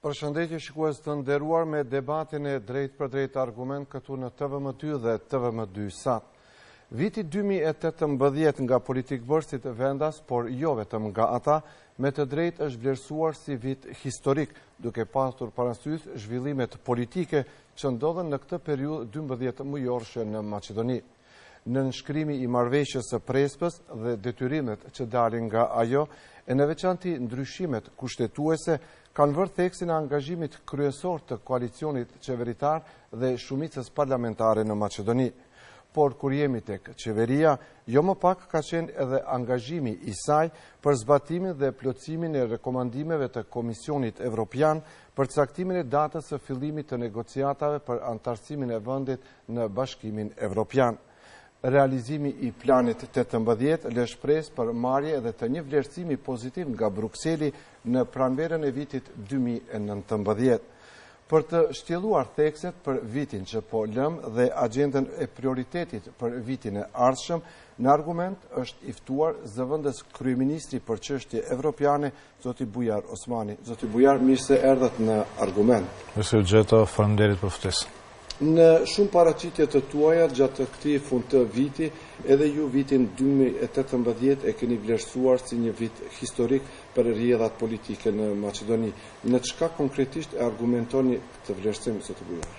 Përshëndetje shikues të nderuar me debatin e drejt për drejt argument këtu në TVM2 dhe TVM2 Sat. Viti 2018 nga politikbërësit vendas, por jo vetëm nga ata, me të drejt është vlerësuar si vit historik, duke pasur parasysh zhvillimet politike që ndodhen në këtë periudhë 12 mujorshë në Maqedoni. Në nënshkrimi i marrëveshjes së Prespës dhe detyrimet që dalin nga ajo, e në veçanti ndryshimet kushtetuese kanë vërë theksin e angazhimit kryesor të koalicionit qeveritar dhe shumicës parlamentare në Maqedoni. Por kur jemi tek qeveria, jo më pak ka qenë edhe angazhimi i saj për zbatimin dhe plotësimin e rekomandimeve të Komisionit Evropian për caktimin e datës së fillimit të negociatave për antarësimin e vendit në Bashkimin Evropian. Realizimi i planit 18 lë shpresë për marrje edhe të një vlerësimi pozitiv nga Brukseli në pranverën e vitit 2019. Për të shtjelluar thekset për vitin që po lëm dhe agjendën e prioritetit për vitin e ardhshëm, në argument është i ftuar zëvendës kryeministri për çështje evropiane, zoti Bujar Osmani. Zoti Bujar, mirë se erdhët në argument. Mirë Gjeta, faleminderit për ftesën. Në shumë paraqitje të tuaja gjatë këtij fund të viti, edhe ju vitin 2018 e keni vlerësuar si një vit historik për rrjedhat politike në Maqedoni. Në çka konkretisht e argumentoni këtë vlerësim, zoti Bujar?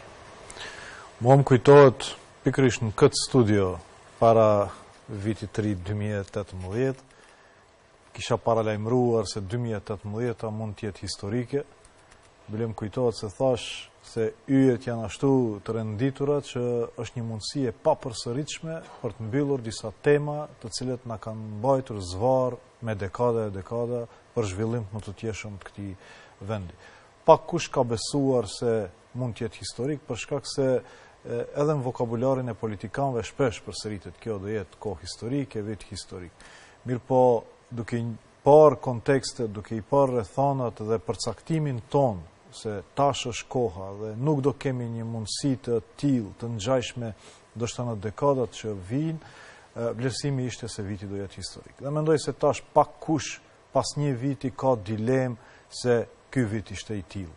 Mua më kujtohet pikërisht në këtë studio para vitit të ri 2018, kisha paralajmëruar se 2018 mund të jetë historike. Bile më kujtohet se thash se yjet janë ashtu të renditura që është një mundësi e papërsëritshme për të mbyllur disa tema të cilët na kanë mbajtur zvarr me dekada e dekada për zhvillim më të tjeshëm të këtij vendi. Pak kush ka besuar se mund të jetë historik, për shkak se edhe në vokabularin e politikanëve shpesh përsëritet kjo do jetë kohë historike, vit historik. Mirë po, duke i parë kontekstet, duke i parë rrethanat dhe përcaktimin ton se tash është koha dhe nuk do kemi një mundësi të tillë të ngjajshme ndoshta në dekadat që vijnë, vlerësimi ishte se viti do jetë historik. Dhe mendoj se tash pak kush pas një viti ka dilemë se ky vit ishte i tillë.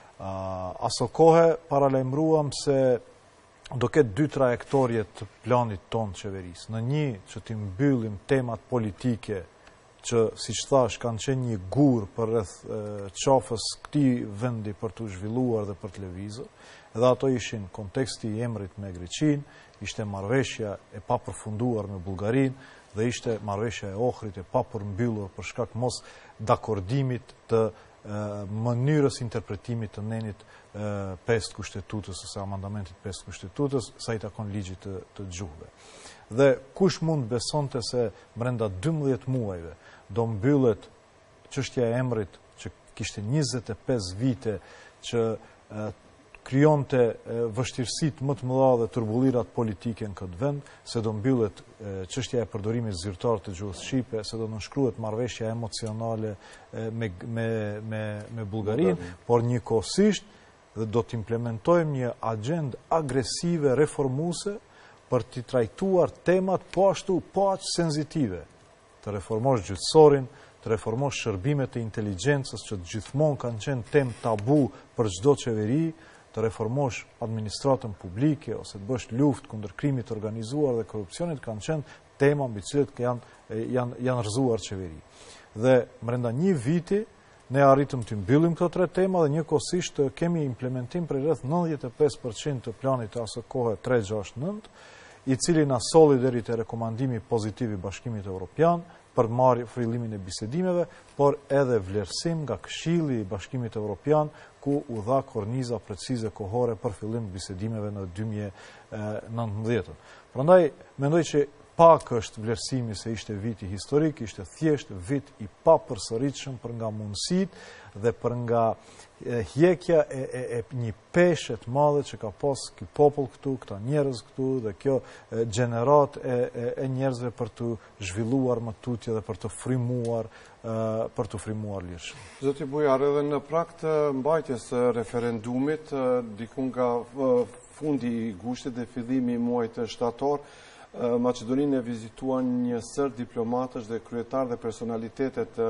Aso kohë paralajmëruam se do ketë dy trajektorje të planit ton qeverisë. Në një që ti mbyllim temat politike që, siç thash, kanë qenë një gur për rreth qafës këtij vendi për të zhvilluar dhe për të lëvizur, edhe ato ishin konteksti i emrit me Greqinë, ishte marrëveshja e papërfunduar me Bullgarinë dhe ishte marrëveshja e Ohrit e papërmbyllur për shkak mos dakordimit të mënyrës interpretimit të nenit 5 kushtetutës ose amandamentit 5 kushtetutës sa i takon ligjit të gjuhëve. Dhe kush mund besonte se brenda 12 muajve do mbyllet çështja e emrit që kishte 25 vite që krijonte vështirësitë më të mëdha dhe turbullirat politike në këtë vend, se do mbyllet çështja e përdorimit zyrtar të gjuhës shqipe, se do nënshkruhet marrëveshja emocionale me Bullgarinë, por njëkohësisht dhe do të implementojmë një agjendë agresive reformuese për të trajtuar temat po ashtu aq senzitive. Të reformosh gjyqësorin, të reformosh shërbimet e inteligjencës që gjithmonë kanë qenë temë tabu për çdo qeveri, të reformosh administratën publike ose të bësh luftë kundër krimit të organizuar dhe korrupsionit kanë qenë tema mbi të cilat janë rrëzuar qeveri. Dhe brenda një viti ne arritëm të mbyllim këto tre tema dhe njëkohësisht kemi implementim për rreth 95% të planit të asaj kohe 369, i cili na solli deri te rekomandimi pozitiv i Bashkimit Evropian për marrje fillimin e bisedimeve, por edhe vlerësim nga Këshilli i Bashkimit Evropian ku u dha korniza precize kohore për fillim bisedimeve në 2019. Prandaj mendoj që pak është vlerësimi se ishte viti historik, ishte thjesht vit i papërsëritshëm për nga mundësitë dhe për nga hjekja e një peshe të madhe që ka pas ky popull këtu, këta njerëz këtu dhe kjo gjenerat e njerëzve për të zhvilluar më tutje dhe për të frimuar lirshëm. Zoti Bujar, edhe në prag të mbajtjes së referendumit, diku nga fundi i gushtit dhe fillimi i muajit shtator, Maqedoninë e vizituan një sër diplomatësh dhe kryetarë dhe personalitetet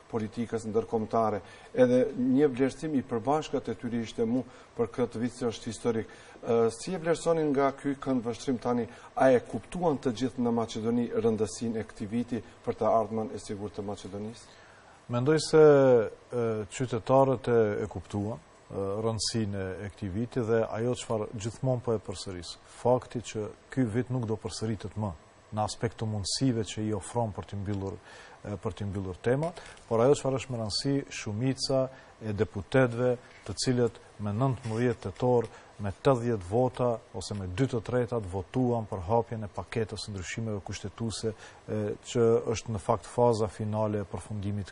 politikës ndërkombëtare. Edhe një vlerësim i përbashkët e tyre ishte mu për këtë vit që është historik. Si e vlerësonin nga ky këndvështrim tani, a e kuptuan të gjithë në Maqedoni rëndësinë e këtij viti për të ardhmen e sigurt të Maqedonisë? Mendoj se qytetarët e kuptuan rëndësinë e këtij viti dhe ajo çfarë gjithmonë po e përsëris. Fakti që ky vit nuk do përsëritet më në aspekt të mundësive që i ofron për të mbyllur temat, por ajo çfarë është më rëndësi, shumica e deputetëve, të cilët me 19 tetor me 80 vota ose me 2/3 votuan për hapjen e paketës ndryshimeve kushtetuese që është në fakt faza finale e përfundimit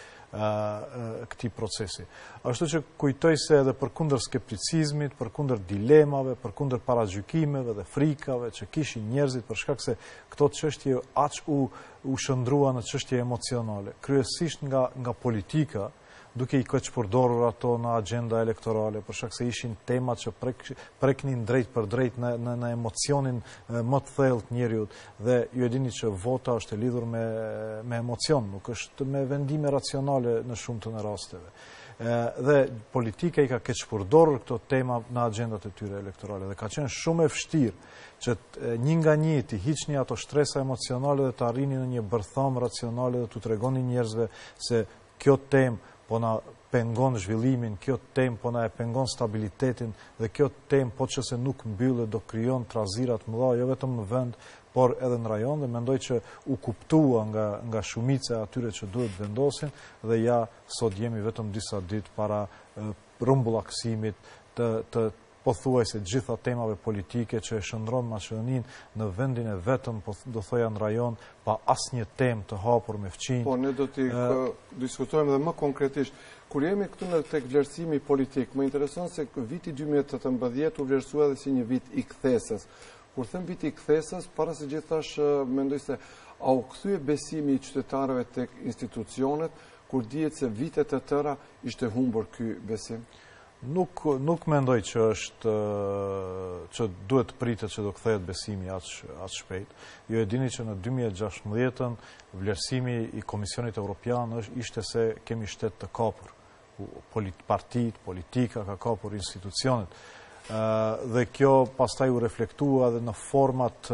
këtij procesi. Ashtu që kujtoj se edhe përkundër skepticizmit, përkundër dilemave, përkundër paragjykimeve dhe frikave që kishin njerëzit për shkak se këto çështje aq u shndrua në çështje emocionale, kryesisht nga politika, duke i përdorur ato në agenda elektorale, për shkak se ishin temat që preknin drejt për drejt në emocionin më të thellë të njeriut, dhe ju e dini që vota është e lidhur me emocion, nuk është me vendime racionale në shumtën e rasteve. Dhe politika i ka përdorur këto tema në agendat e tyre elektorale dhe ka qenë shumë e vështirë që një nga një të hiqni ato shtresa emocionale dhe të arrini në një bërtham racionale dhe të tregoni njerëzve se kjo temë po na pengon zhvillimin, kjo temë po na e pengon stabilitetin dhe kjo temë po që se nuk mbyllet do krijon trazirat mëdha jo vetëm në vend, por edhe në rajon, dhe mendoj që u kuptua nga shumica atyre që duhet vendosin dhe ja sot jemi vetëm disa ditë para rrumbullakësimit të pothuajse gjitha temave politike që e shndron Maqedoninë në vendin e vetëm, do thoja në rajon, pa asnjë temë të hapur me fqinj. Po, ne do t'i diskutojmë dhe më konkretisht. Kur jemi këtu në tek vlerësimi politik, më intereson se viti 2018 u vlerësua edhe si një vit i kthesës. Kur them viti i kthesës, para se gjithash mendoj se a u kthye besimi i qytetarëve tek institucionet, kur dihet se vitet e tëra ishte humbur ky besim? Nuk mendoj që duhet pritet që do kthehet besimi aq shpejt. Ju e dini që në 2016 vlerësimi i Komisionit Evropian ishte se kemi shtet të kapur. Partitë, politika ka kapur institucionet. Dhe kjo pastaj u reflektua dhe në format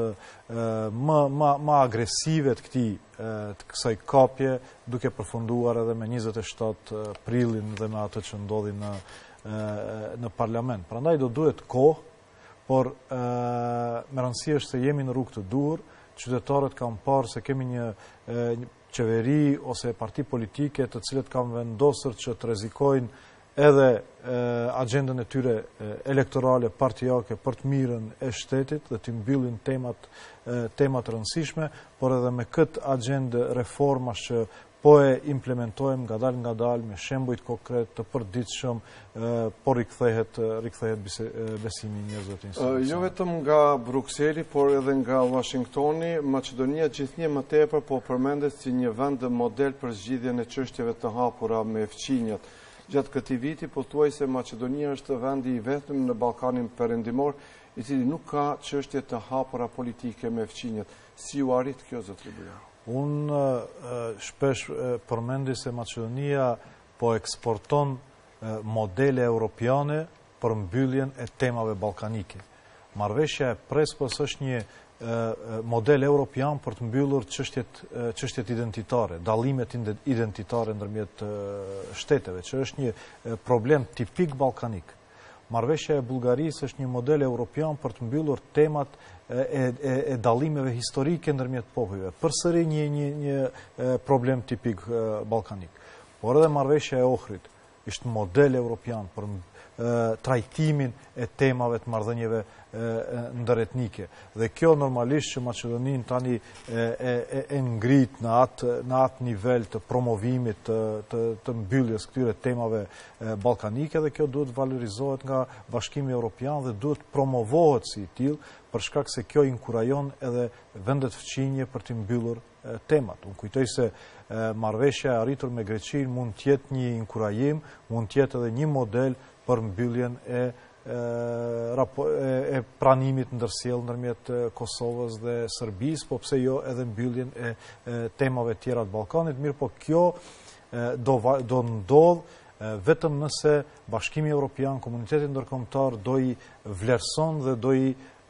më agresive të kësaj kapje, duke përfunduar edhe me 27 prillin dhe me atë që ndodhi në parlament. Prandaj do duhet kohë, por me rëndësi është se jemi në rrugë të duhur, qytetarët kanë parë se kemi një qeveri ose parti politike të cilët kanë vendosur që të rrezikojnë edhe agendën e tyre elektorale partijake për të mirën e shtetit dhe të mbyllin temat rëndësishme, por edhe me këtë agendë reformash që po e implementojmë nga dal me shembujt konkret të përditshëm, por rikthehet besimi i njerëzve të institucioneve. Jo vetëm nga Brukseli, por edhe nga Washingtoni, Maqedonia gjithnjë më tepër po përmendet si një vend model për zgjidhjen e çështjeve të hapura me fqinjët. Gjatë këtij viti pothuajse Maqedonia është vendi i vetëm në Ballkanin Perëndimor i cili nuk ka çështje të hapura politike me fqinjët. Si u arrit kjo, zot Buja? Unë shpesh përmendi se Maqedonia po eksporton modele europiane për mbylljen e temave ballkanike. Marrëveshja e Prespos është një model europian për të mbyllur çështjet identitare, dallimet identitare ndërmjet shteteve, që është një problem tipik ballkanik. Marrëveshja e Bullgarisë është një model europian për të mbyllur temat e dallimeve historike ndërmjet popujve. Përsëri një problem tipik ballkanik. Por edhe marrëveshja e Ohrit ishte model europian për trajtimin e temave të marrëdhënieve ndëretnike. Dhe kjo normalisht që Maqedoninë tani e ngrit në atë nivel të promovimit të mbylljes këtyre temave ballkanike, dhe kjo duhet valorizohet nga Bashkimi Evropian dhe duhet promovohet si i tillë, për shkak se kjo inkurajon edhe vendet fqinje për të mbyllur temat. Unë kujtoj se marrëveshja e arritur me Greqinë mund të jetë një inkurajim, mund të jetë edhe një model për mbylljen e pranimit ndërsjellë ndërmjet Kosovës dhe Serbisë, po pse jo edhe mbylljen e temave tjera të Ballkanit. Mirë, po kjo do ndodh vetëm nëse Bashkimi Evropian, komuniteti ndërkombëtar do i vlerëson dhe do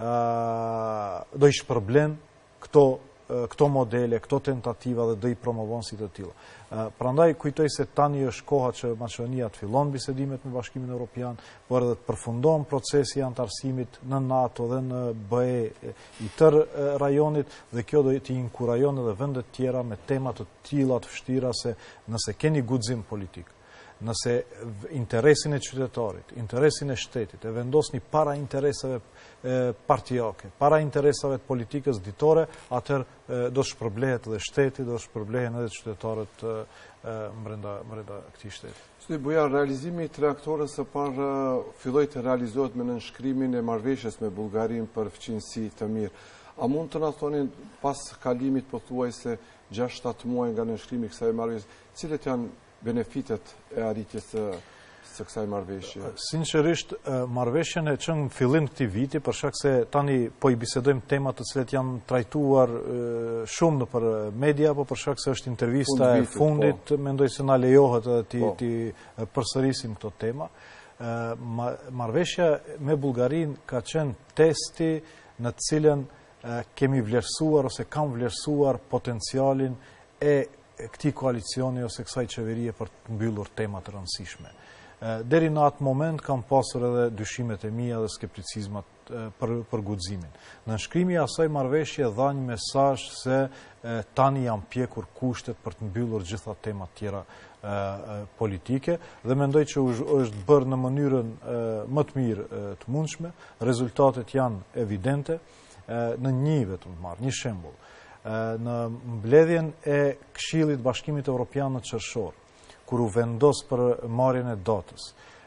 i shpërblen këto modele, këto tentativa dhe do i promovon si të tilla. Prandaj kujtoj se tani është koha që Maqedonia të fillon bisedimet me Bashkimin Evropian, por edhe të përfundon procesi i antarësimit në NATO dhe në BE i tërë rajonit, dhe kjo do t'i inkurajon edhe vendet tjera me tema të tilla të vështira, se nëse keni guxim politik, nëse interesin e qytetarit, interesin e shtetit e vendosni para interesave partijake, para interesave të politikës ditore, atëherë do shpërblehet edhe shteti, do shpërblehen edhe qytetarët brenda këtij shteti. Zoti Bujar, realizimi i reaktorës së parë filloi të realizohet me nënshkrimin e marrëveshjes me Bullgarinë për fqinjësi të mirë. A mund të na thoni pas kalimit pothuajse 6-7 muaj nga nënshkrimi i kësaj marrëveshje, cilat janë benefitet e arritjes së kësaj marrëveshje? Sinqerisht, marrëveshjen e çon në fillim këtij viti, për shkak se tani po i bisedojmë tema të cilat janë trajtuar shumë nëpër media, po për shkak se është intervista e fundit, mendoj se na lejohet edhe ti përsërisim këto tema. Marrëveshja me Bullgarinë ka qenë testi në të cilën kemi vlerësuar ose kam vlerësuar potencialin e këtij koalicioni ose kësaj qeverie për të mbyllur tema të rëndësishme. Deri në atë moment kam pasur edhe dyshimet e mia dhe skepticizmat për guximin. Nënshkrimi i asaj marrëveshje dha një mesazh se tani janë pjekur kushtet për të mbyllur gjitha temat tjera politike, dhe mendoj që është bërë në mënyrën më të mirë të mundshme. Rezultatet janë evidente. Në një vetëm të marr një shembull. Në mbledhjen e Këshillit Bashkimit Evropian në qershor, kur u vendos për marrjen e datës,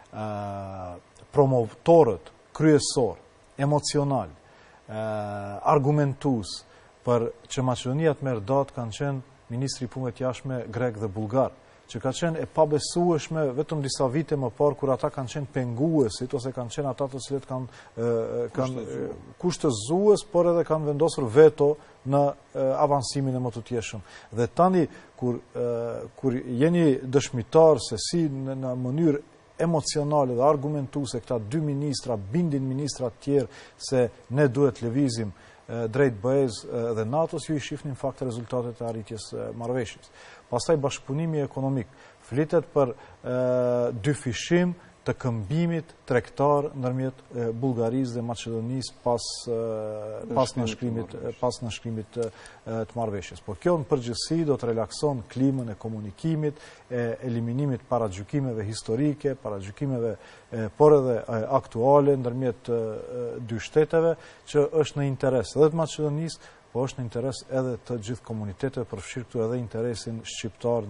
promotorët kryesor, emocional, argumentues për që Maqedonia të merr datë kanë qenë ministri i punëve të jashtme grek dhe bullgar, që ka qenë e pabesueshme vetëm disa vite më parë, kur ata kanë qenë penguesit ose kanë qenë ata të cilët kanë kushtëzues, por edhe kanë vendosur veto në avansimin e mëtutjeshëm. Dhe tani kur jeni dëshmitar se si në mënyrë emocionale dhe argumentuese këta dy ministra bindin ministrat tjerë se ne duhet lëvizim drejt BE-s dhe NATO-s, ju i shihni në fakt rezultatet e arritjes marrëveshjes. Pastaj bashkëpunimi ekonomik. Flitet për dyfishim të këmbimit tregtar ndërmjet Bullgarisë dhe Maqedonisë pas nënshkrimit të marrëveshjes. Por kjo në përgjithësi do të relakson klimën e komunikimit, e eliminimit paragjykimeve historike, paragjykimeve por edhe aktuale ndërmjet dy shteteve, që është në interes edhe të Maqedonisë, po është në interes edhe të gjithë komuniteteve, përfshirë këtu edhe interesin shqiptar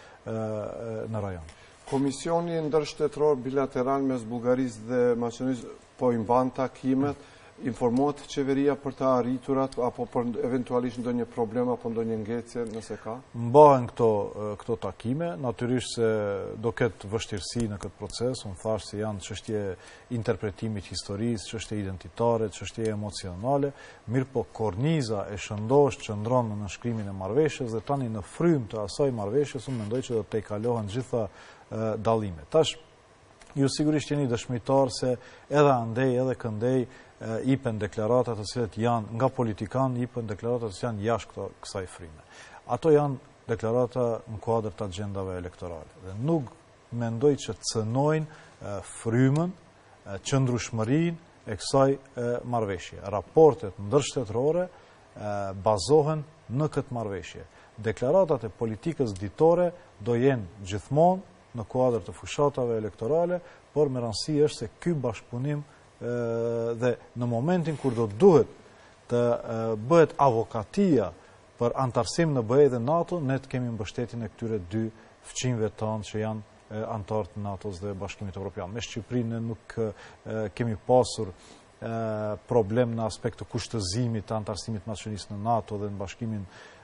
në rajon. Komisioni ndërshtetëror bilateral mes Bullgarisë dhe Maqedonisë po i mban takimet, informohet qeveria për të arriturat, apo për eventualisht ndonjë problem apo ndonjë ngecje nëse ka? Mbahen këto takime, natyrisht se do ketë vështirësi në këtë proces, unë thash se janë çështje interpretimit historisë, çështje identitare, çështje emocionale, mirë po korniza e shëndosh qëndron në nënshkrimin e marrëveshjes, dhe tani në frym të asaj marrëveshjes unë mendoj që do të kalohen gjitha dallimet. Tash ju sigurisht jeni dëshmitar se edhe andej edhe këndej ipen deklaratat të cilat janë nga politikanë, ipen deklaratat që janë jashtë kësaj fryme. Ato janë deklarata në kuadër të agjendave elektorale dhe nuk mendoj që cënojnë frymën, qëndrueshmërinë e kësaj marrëveshje. Raportet ndërshtetërore bazohen në këtë marrëveshje. Deklaratat e politikës ditore do jenë gjithmonë në kuadër të fushatave elektorale, por me rëndësi është se ky bashkëpunim dhe në momentin kur do duhet të bëhet avokatia për antarësim në BE dhe NATO, ne të kemi mbështetjen e këtyre dy fqinjve tanë që janë antarët të NATO-s dhe Bashkimit Evropian. Me Shqipërinë nuk kemi pasur problem në aspekt të kushtëzimit të antarësimit Maqedonisë në NATO dhe në Bashkimin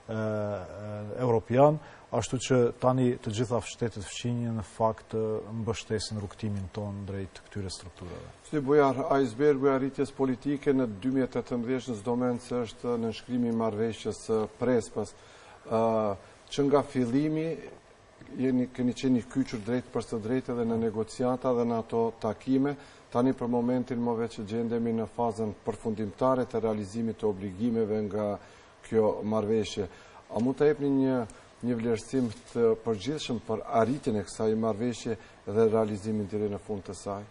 Evropian, ashtu që tani të gjitha shtetet fqinje në fakt mbështesin rrugtimin ton drejt këtyre strukturave. Zoti Bujar, icebergu i arritjes politike në 2018 në çdo moment se është nënshkrimi i marrëveshjes së Prespas, që nga fillimi keni qenë kyçur drejt për së drejtë edhe në negociata dhe në ato takime. Tani për momentin më veç që gjendemi në fazën përfundimtare të realizimit të obligimeve nga kjo marrëveshje. A mund të jepni një vlerësim të përgjithshëm për arritjen e kësaj marrëveshje dhe realizimin deri në fund të saj?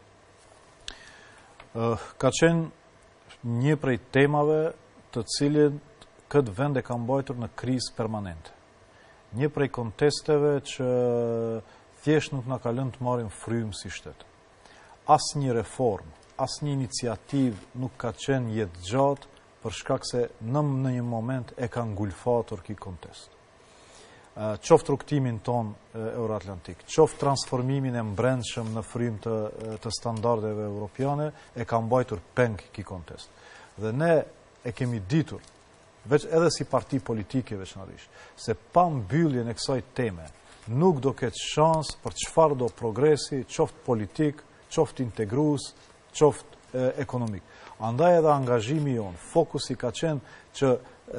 Ka qenë një prej temave të cilin këtë vend e ka mbajtur në krizë permanente. Një prej kontesteve që thjesht nuk na ka lënë të marrim frymë si shtet. Asnjë reformë, asnjë iniciativë nuk ka qenë jetë gjatë për shkak se në një moment e ka ngulfatur ky kontest. Qoftë rrugtimin ton euroatlantik, qoftë transformimin e mbrendshëm në frymë të standardeve europiane, e ka mbajtur peng ky kontest. Dhe ne e kemi ditur, veç edhe si parti politike veçanërisht, se pa mbylljen e kësaj teme nuk do ketë shans për çfarë do progresi, qoftë politik, qoftë integrues, qoftë ekonomik. Andaj edhe angazhimi jon, fokusi ka qenë që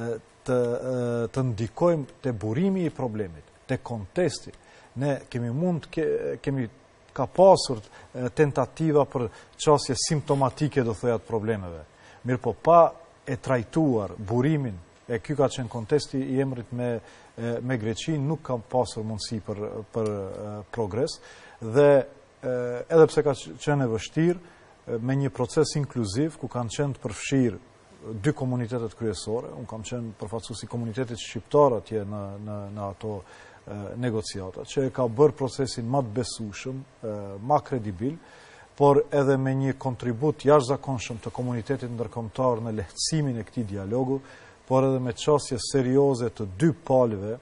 të ndikojmë te burimi i problemit, te kontesti. Ne kemi ka pasur tentativa për çështje simptomatike do thoya të problemeve. Mirë po pa e trajtuar burimin, e ky ka qenë kontesti i emrit me Greqinë, nuk ka pasur mundësi për progres dhe edhe pse ka qenë e vështirë me një proces inkluziv ku kanë qenë të përfshirë dy komunitetet kryesore, unë kam qenë përfaqësues i komunitetit shqiptar atje në ato negociata, që e ka bërë procesin më të besueshëm, më kredibil, por edhe me një kontribut jashtëzakonshëm të komunitetit ndërkombëtar në lehtësimin e këtij dialogu, por edhe me çështje serioze të dy palëve,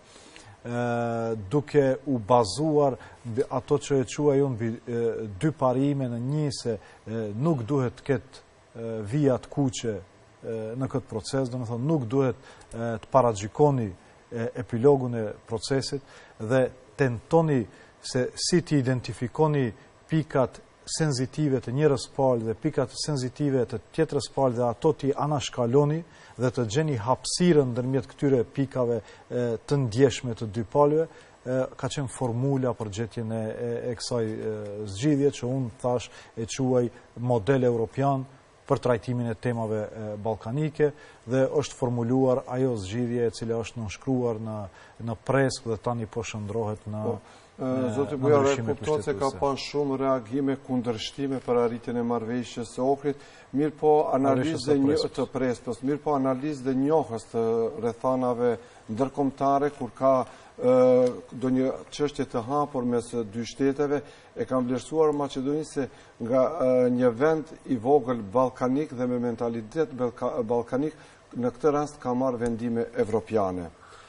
duke u bazuar ato që e quaj unë dy parime në një, se nuk duhet të ketë vijat kuqe në këtë proces, do të thonë nuk duhet të paragjykoni epilogun e procesit dhe tentoni se si të identifikoni pikat senzitive të njërës palë dhe pikat senzitive të tjetrës palë dhe ato t'i anashkaloni dhe të gjeni hapësirën ndërmjet këtyre pikave të ndjeshme të dy palëve, ka qenë formula për gjetjen e kësaj zgjidhje që unë thash e quaj model europian për trajtimin e temave ballkanike dhe është formuluar ajo zgjidhje e cila është nënshkruar në preskë dhe tani po shndrohet në Zoti Bujar, e kupton se ka pas shumë reagime kundërshtime për arritjen e marrëveshjes së Ohrit, mirë po analizë të prespës, mirë po analizë dhe njohës të rrethanave ndërkombëtare kur ka do një çështje të hapur mes dy shteteve, e kanë vlerësuar Maqedoninë se nga një vend i vogël ballkanik dhe me mentalitet ballkanik në këtë rast ka marrë vendime evropiane.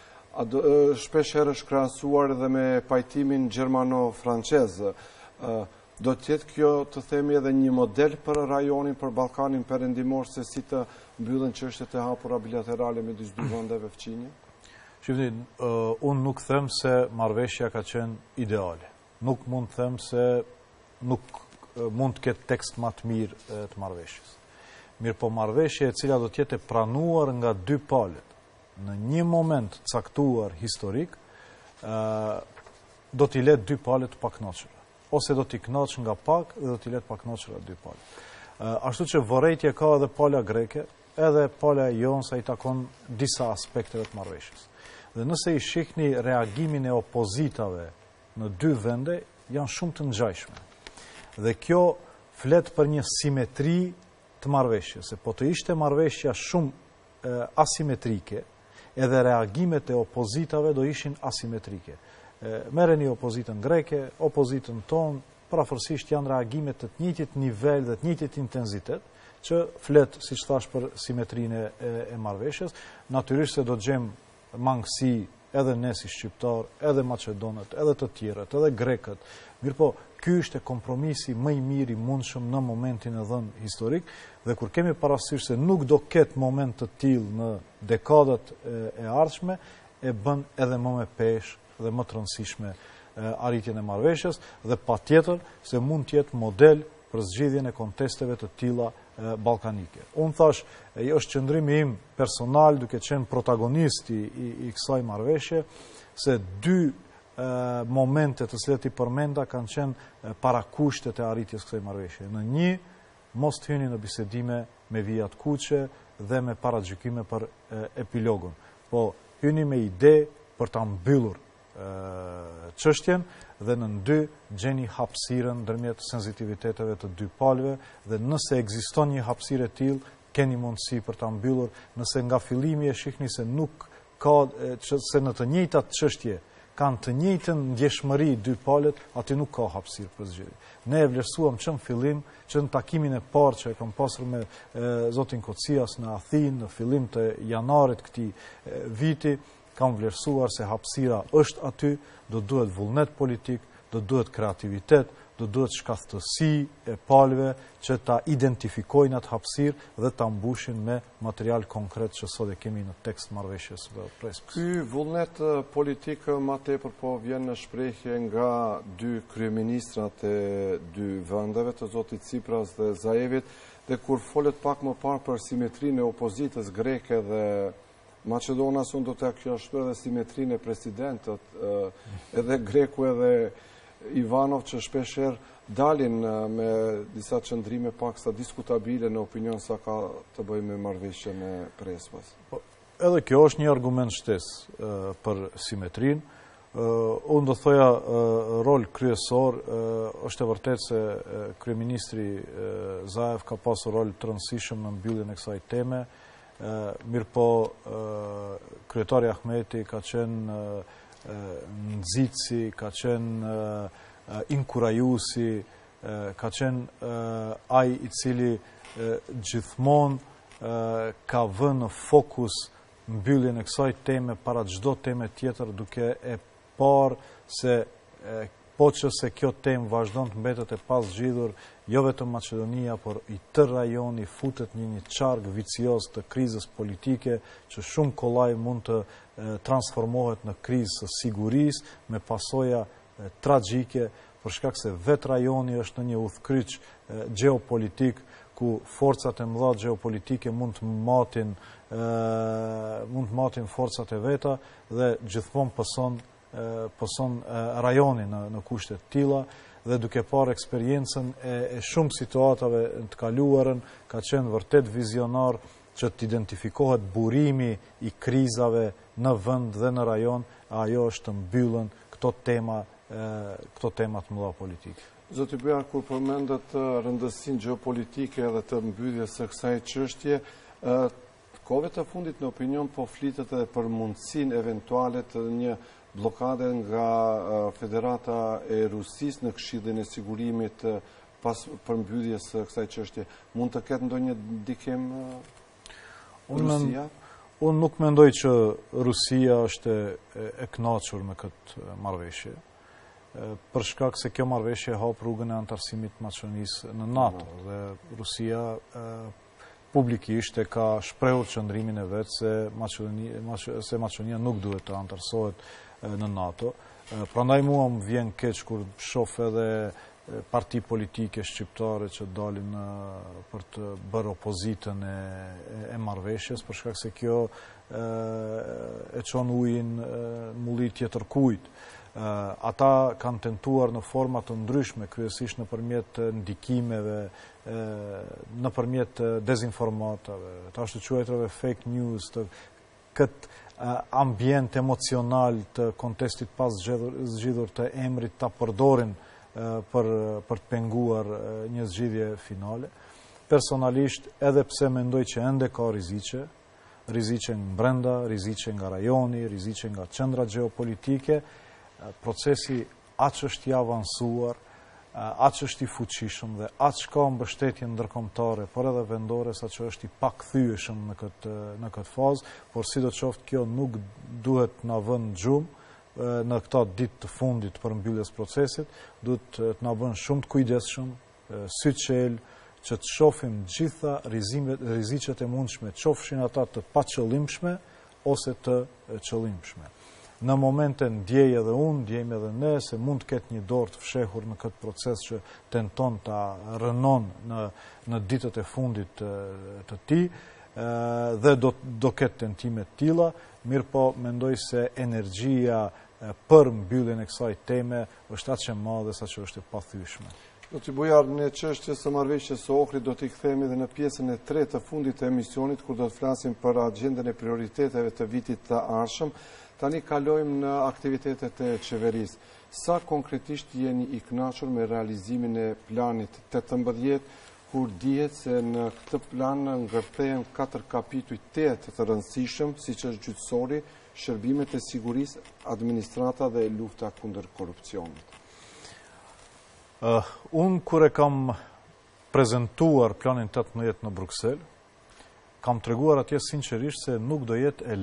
Shpesh herë është krahasuar edhe me pajtimin gjermano-francez. Do të jetë kjo, të themi, edhe një model për rajonin, për Ballkanin perëndimor, se si të mbyllen çështjet e hapura bilaterale me dy vendeve fqinje? Shifni, unë nuk them se marrëveshja ka qenë ideale. Nuk mund të them se nuk mund të ketë tekst më të mirë të marrëveshjes. Mirë po marrëveshje e cila do të jetë e pranuar nga dy palët në një moment caktuar historik, do t'i let dy palët të pakënaqura. Ose do t'i kënaq nga pak dhe do t'i let pakënaqura dy palët. Ashtu që vërejtje ka edhe pala greke, edhe pala jonë sa i takon disa aspekteve të marrëveshjes. Dhe nëse i shihni reagimin e opozitave në dy vende, janë shumë të ngjajshme. Dhe kjo flet për një simetri të marrëveshjes, se po të ishte marrëveshja shumë asimetrike, edhe reagimet e opozitave do ishin asimetrike. Merreni opozitën greke, opozitën tonë, parafërsisht janë reagimet të të njëjtit nivel dhe të njëjtit intensitet, që flet, siç thash, për simetrinë e marrëveshjes. Natyrisht se do të gjejmë mangësi edhe ne si shqiptar, edhe maqedonët, edhe të tjerët, edhe grekët. Mirëpo, ky është kompromisi më i miri mundshëm në momentin e dhënë historik, dhe kur kemi parasysh se nuk do ketë moment të tillë në dekadat e ardhshme, e bën edhe më me peshë dhe më të rëndësishme arritjen e marrëveshjes, dhe patjetër se mund të jetë model për zgjidhjen e kontesteve të tilla ballkanike. Unë thash, është qëndrimi im personal duke qenë protagonisti i kësaj marrëveshje, se dy momentet të cilat i përmenda kanë qenë parakushtet e arritjes kësaj marrëveshje. Në një, mos të hyni në bisedime me vijat kuqe dhe me paragjykime për epilogun. Po, hyni me ide për ta mbyllur çështjen dhe në dy gjeni hapësirën ndërmjet senzitiviteteve të dy palëve dhe nëse ekziston një hapësirë e tillë, keni mundësi për ta mbyllur, nëse nga fillimi e shihni se nuk ka se në të njëjtat çështje kanë të njëjtën ndjeshmëri dy palët, aty nuk ka hapësirë për zgjedhje. Ne e vlerësuam që në fillim, që në takimin e parë që e kam pasur me zotin Kocias në Athinë, në fillim të janarit këtij viti, kam vlerësuar se hapësira është aty, do duhet vullnet politik, do duhet kreativitet, do duhet shkathësi e palëve që ta identifikojnë atë hapësirë dhe ta mbushin me material konkret që sot e kemi në tekst marrëveshjes së Prespas. Ky vullnet politik më tepër po vjen në shprehje nga dy kryeministrat e dy vendeve, të zotit Tsipras dhe Zaevit, dhe kur folet pak më parë për simetrinë e opozitës greke dhe Macedonas, unë do të ashtu edhe simetrinë e presidentët, edhe Greku edhe Ivanov, që shpesher dalin me disa qëndrime paksa diskutabile në opinion sa ka të bëjë me marrëveshjen e Prespas. Edhe kjo është një argument shtesë për simetrinë. Unë do thoja rol kryesor, është e vërtet se kryeministri Zaev ka pasur rol të rëndësishëm në mbylljen e kësaj teme. Mirëpo kryetari Ahmeti ka qenë nxitësi, ka qenë inkurajuesi, ka qenë ai i cili gjithmonë ka vënë në fokus mbylljen e kësaj teme para çdo teme tjetër, duke e parë se po që se kjo temë vazhdon të mbetet e pazgjidhur, jo vetëm Maqedonia, por i tërë rajoni futet një qark vicioz të krizës politike që shumë kollaj mund të transformohet në krizë së sigurisë me pasoja tragjike, për shkak se vetë rajoni është në një udhkryq gjeopolitik ku forcat e mëdha gjeopolitike mund të matin forcat e veta dhe gjithmonë pëson rajoni në kushtet tilla, dhe duke parë eksperiencën e shumë situatave të kaluarën, ka qenë vërtet vizionar që të identifikohet burimi i krizave në vend dhe në rajon, ajo është të mbyllën këto temat mëdha politike. Zoti Bujar, kur përmendet rëndësinë gjeopolitike dhe të mbylljes së kësaj çështje, kohëve të fundit në opinion po flitet edhe për mundësinë eventuale të një blokade nga Federata e Rusisë në Këshillin e Sigurimit pas përmbylljes së kësaj çështje. Mund të ketë ndonjë ndikim Rusia? Unë nuk mendoj që Rusia është e kënaqur me këtë marrëveshje, për shkak se kjo marrëveshje hap rrugën e antarësimit të Maqedonisë në NATO dhe Rusia publikisht e ka shprehur qëndrimin e vet se Maqedonia nuk duhet të antarësohet në NATO. Prandaj mua më vjen keq kur shoh edhe parti politike shqiptare që dalin për të bërë opozitën e marrëveshjes, për shkak se kjo e çon ujin mulli tjetër kujt. Ata kanë tentuar në forma të ndryshme, kryesisht nëpërmjet ndikimeve, nëpërmjet dezinformatave, të ashtu quajturave fake news, të këtë ambient emocional të kontestit pas zgjidhur të emrit ta përdorin për të penguar një zgjidhje finale. Personalisht, edhe pse mendoj që ende ka rreziqe nga brenda, rreziqe nga rajoni, rreziqe nga qendra gjeopolitike, procesi aq është i avancuar, aq është i fuqishëm dhe aq ka mbështetje ndërkombëtare, por edhe vendore, sa që është i pakthyeshëm në këtë fazë, por sidoqoftë kjo nuk duhet na vënë gjumë në këta ditë të fundit për mbylljes procesit, duhet të na vënë shumë të kujdesshëm, sy qel, që të shohim gjitha rreziqet e mundshme, qofshin ata të paqëllimshme ose të qëllimshme. Në momente ndjej edhe unë, ndjejmë edhe ne, se mund të ketë një dorë të fshehur në këtë proces që tenton ta rënon në ditët e fundit të tij, dhe do ketë tentime të tilla, mirë po mendoj se energjia për mbylljen e kësaj teme është aq e madhe sa që është e pathyeshme. Zoti Bujar, në çështjes së marrëveshjes së Ohrit do t'i kthehemi edhe në pjesën e tretë të fundit të emisionit, kur do të flasim për agjendën e prioriteteve të vitit të ardhshëm. Tani kalojmë në aktivitetet e qeverisë. Sa konkretisht jeni i kënaqur me realizimin e planit 18, kur dihet se në këtë plan ngërthehen 4 kapituj të rëndësishëm, siç është gjyqësori, shërbimet e sigurisë, administrata dhe lufta kundër korrupsionit. Unë kur e kam prezentuar planin 18 në Bruxelles, kam treguar atje sinqerisht se nuk do jetë i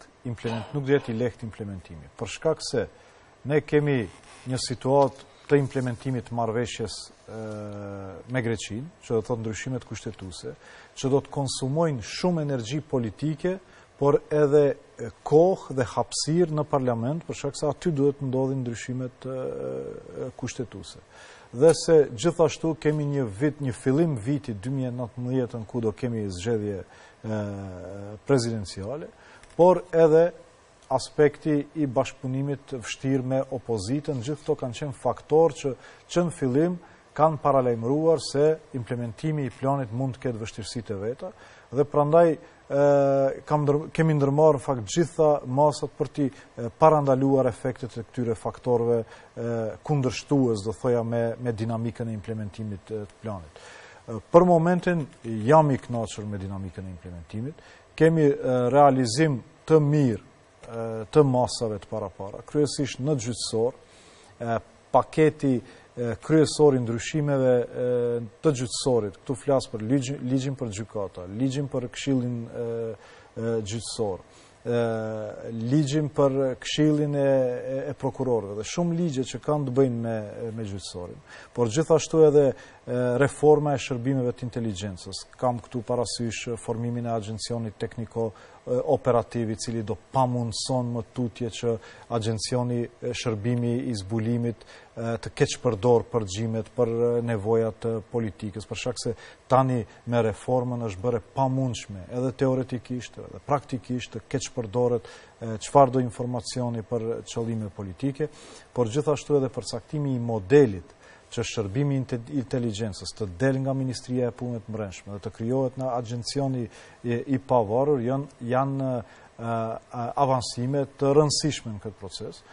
lehtë implementimi. Për shkak se ne kemi një situatë të implementimit marrëveshjes me Greqinë, që do të thotë ndryshimet kushtetuese, që do të konsumojnë shumë energji politike, por edhe kohë dhe hapësirë në parlament, për shkak se aty duhet ndodhin ndryshimet kushtetuese. Dhe se gjithashtu kemi një fillim viti 2019 ku do kemi zgjedhje prezidenciale, por edhe aspekti i bashkëpunimit vështirë me opozitën, gjithë këto kanë qenë faktor që në fillim kanë paralajmëruar se implementimi i planit mund të ketë vështirësitë e veta, dhe prandaj kemi ndërmarrë në fakt gjitha masat për t'i parandaluar efektet e këtyre faktorëve kundërshtues, do thoja, me dinamikën e implementimit të planit. Për momentin jam i kënaqur me dinamikën e implementimit. Kemi realizim të mirë të masave të parapara, kryesisht në gjyqësor, paketi kryesor i ndryshimeve të gjyqësorit. Këtu flas për ligjin për gjykata, ligjin për këshillin gjyqësor, ligjin për këshillin e prokurorëve dhe shumë ligje që kanë të bëjnë me gjyqësorin. Por gjithashtu edhe reforma e shërbimeve të inteligjencës. Kam këtu parasysh formimin e agjencionit tekniko operativ, i cili do pamundson më tutje që agjencioni shërbimi i zbulimit të keq përdor përgjimet për nevojat politikës, për shkak se tani me reformën është bërë pamundshme edhe teoretikisht edhe praktikisht të keq përdoret çfarëdo informacioni për qëllime politike, por gjithashtu edhe përcaktimi i modelit që shërbimi inteligjencës të del nga Ministria e Punëve të Brendshme dhe të krijohet në agjencioni i pavarur janë avansime të rëndësishme në këtë proces.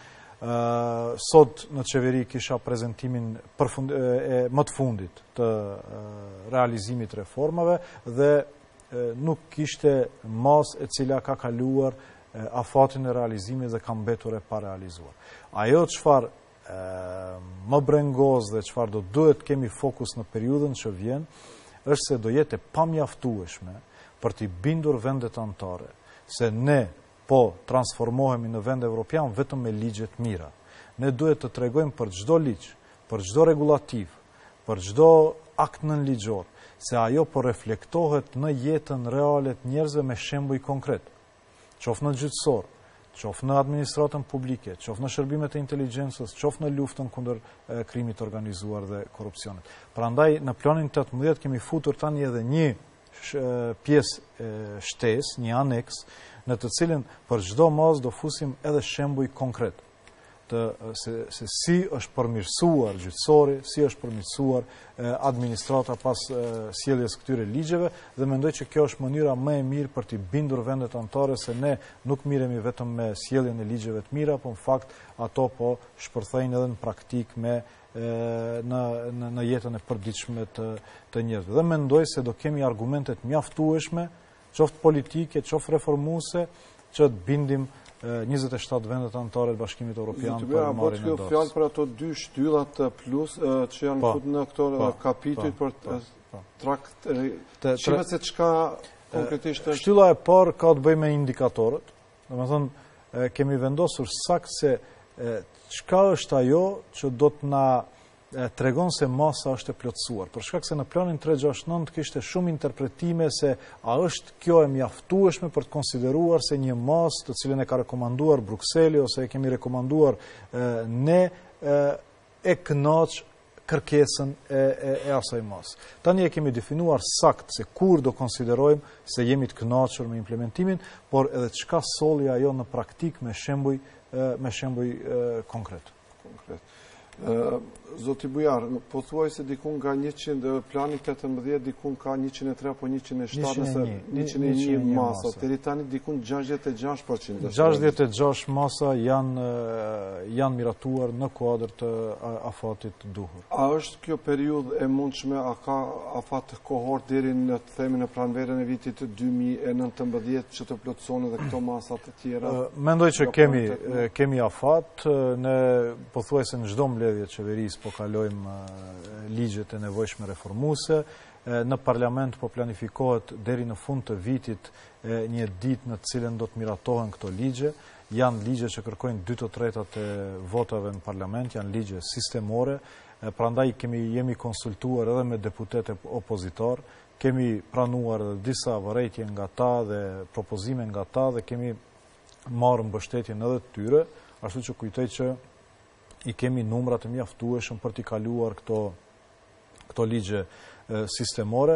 Sot në qeveri kisha prezentimin më të fundit të realizimit reformave dhe nuk kishte mas e cila ka kaluar afatin e realizimit dhe ka mbetur e pa realizuar. Ajo çfarë më brengoz dhe çfarë do duhet kemi fokus në periudhën që vjen, është se do jetë pamjaftueshme për t'i bindur vendet anëtare se ne po transformohemi në vend evropian vetëm me ligje të mira. Ne duhet të tregojmë për çdo ligj, për çdo regulativ, për çdo akt nënligjor, se ajo po reflektohet në jetën reale të njerëzve me shembuj konkret. Qoftë në gjyqësor, qoftë në administratën publike, qoftë në shërbimet e inteligjencës, qoftë në luftën kundër krimit organizuar dhe korrupsionit. Prandaj në planin 18 kemi futur tani edhe një pjesë shtesë, një aneks, në të cilin për çdo mas do fusim edhe shembuj konkret se si është përmirësuar gjyqësori, si është përmirësuar administrata pas sjelljes këtyre ligjeve, dhe mendoj që kjo është mënyra më e mirë për t'i bindur vendet anëtare se ne nuk miremi vetëm me sjelljen e ligjeve të mira, por në fakt ato po shpërthejnë edhe në praktik në jetën e përditshme të njerëzve. Dhe mendoj se do kemi argumentet mjaftueshme, qoftë politike, qoftë reformuese, që të bindim 27 vendet anëtare të Bashkimit Evropian për marrjen e dorës. Fjalë për ato 2 shtyllat plus që janë në këto kapituj për shifat se çka konkretisht është. Shtylla e parë ka të bëjë me indikatorët. Domethënë kemi vendosur saktë se çka është ajo që do të na tregon se masa është e plotësuar. Për shkak se në planin 369 kishte shumë interpretime se a është kjo e mjaftueshme për të konsideruar se një masë të cilën e ka rekomanduar Brukseli ose e kemi rekomanduar ne e kënaq kërkesën e asaj masë. Tani e kemi definuar sakt se kur do konsiderojmë se jemi të kënaqur me implementimin, por edhe çka solli ajo në praktik me shembuj me shembuj konkret. Zoti Bujar, po thuaj se dikun nga 100 plani 18, dikun ka 103 apo 107, nëse 101 masa, deri tani dikun 66%. 66 masa janë miratuar në kuadër të afatit duhur. A është kjo periudhë e mundshme, a ka afat kohor deri në të themi në pranverën e vitit 2019 që të plotëson edhe këto masat të tjera? Mendoj që kemi afat, ne pothuajse në çdo mbledhje të qeverisë po kalojmë ligjet e nevojshme reformuese. Në parlament po planifikohet deri në fund të vitit një ditë në të cilën do të miratohen këto ligje. Janë ligje që kërkojnë 2/3 e votave në parlament, janë ligje sistemore, prandaj jemi konsultuar edhe me deputet opozitor, kemi pranuar edhe disa vërejtje nga ta dhe propozime nga ta dhe kemi marrë mbështetjen edhe të tyre, ashtu që kujtoj që i kemi numrat e mjaftueshëm për t'i kaluar këto ligje sistemore.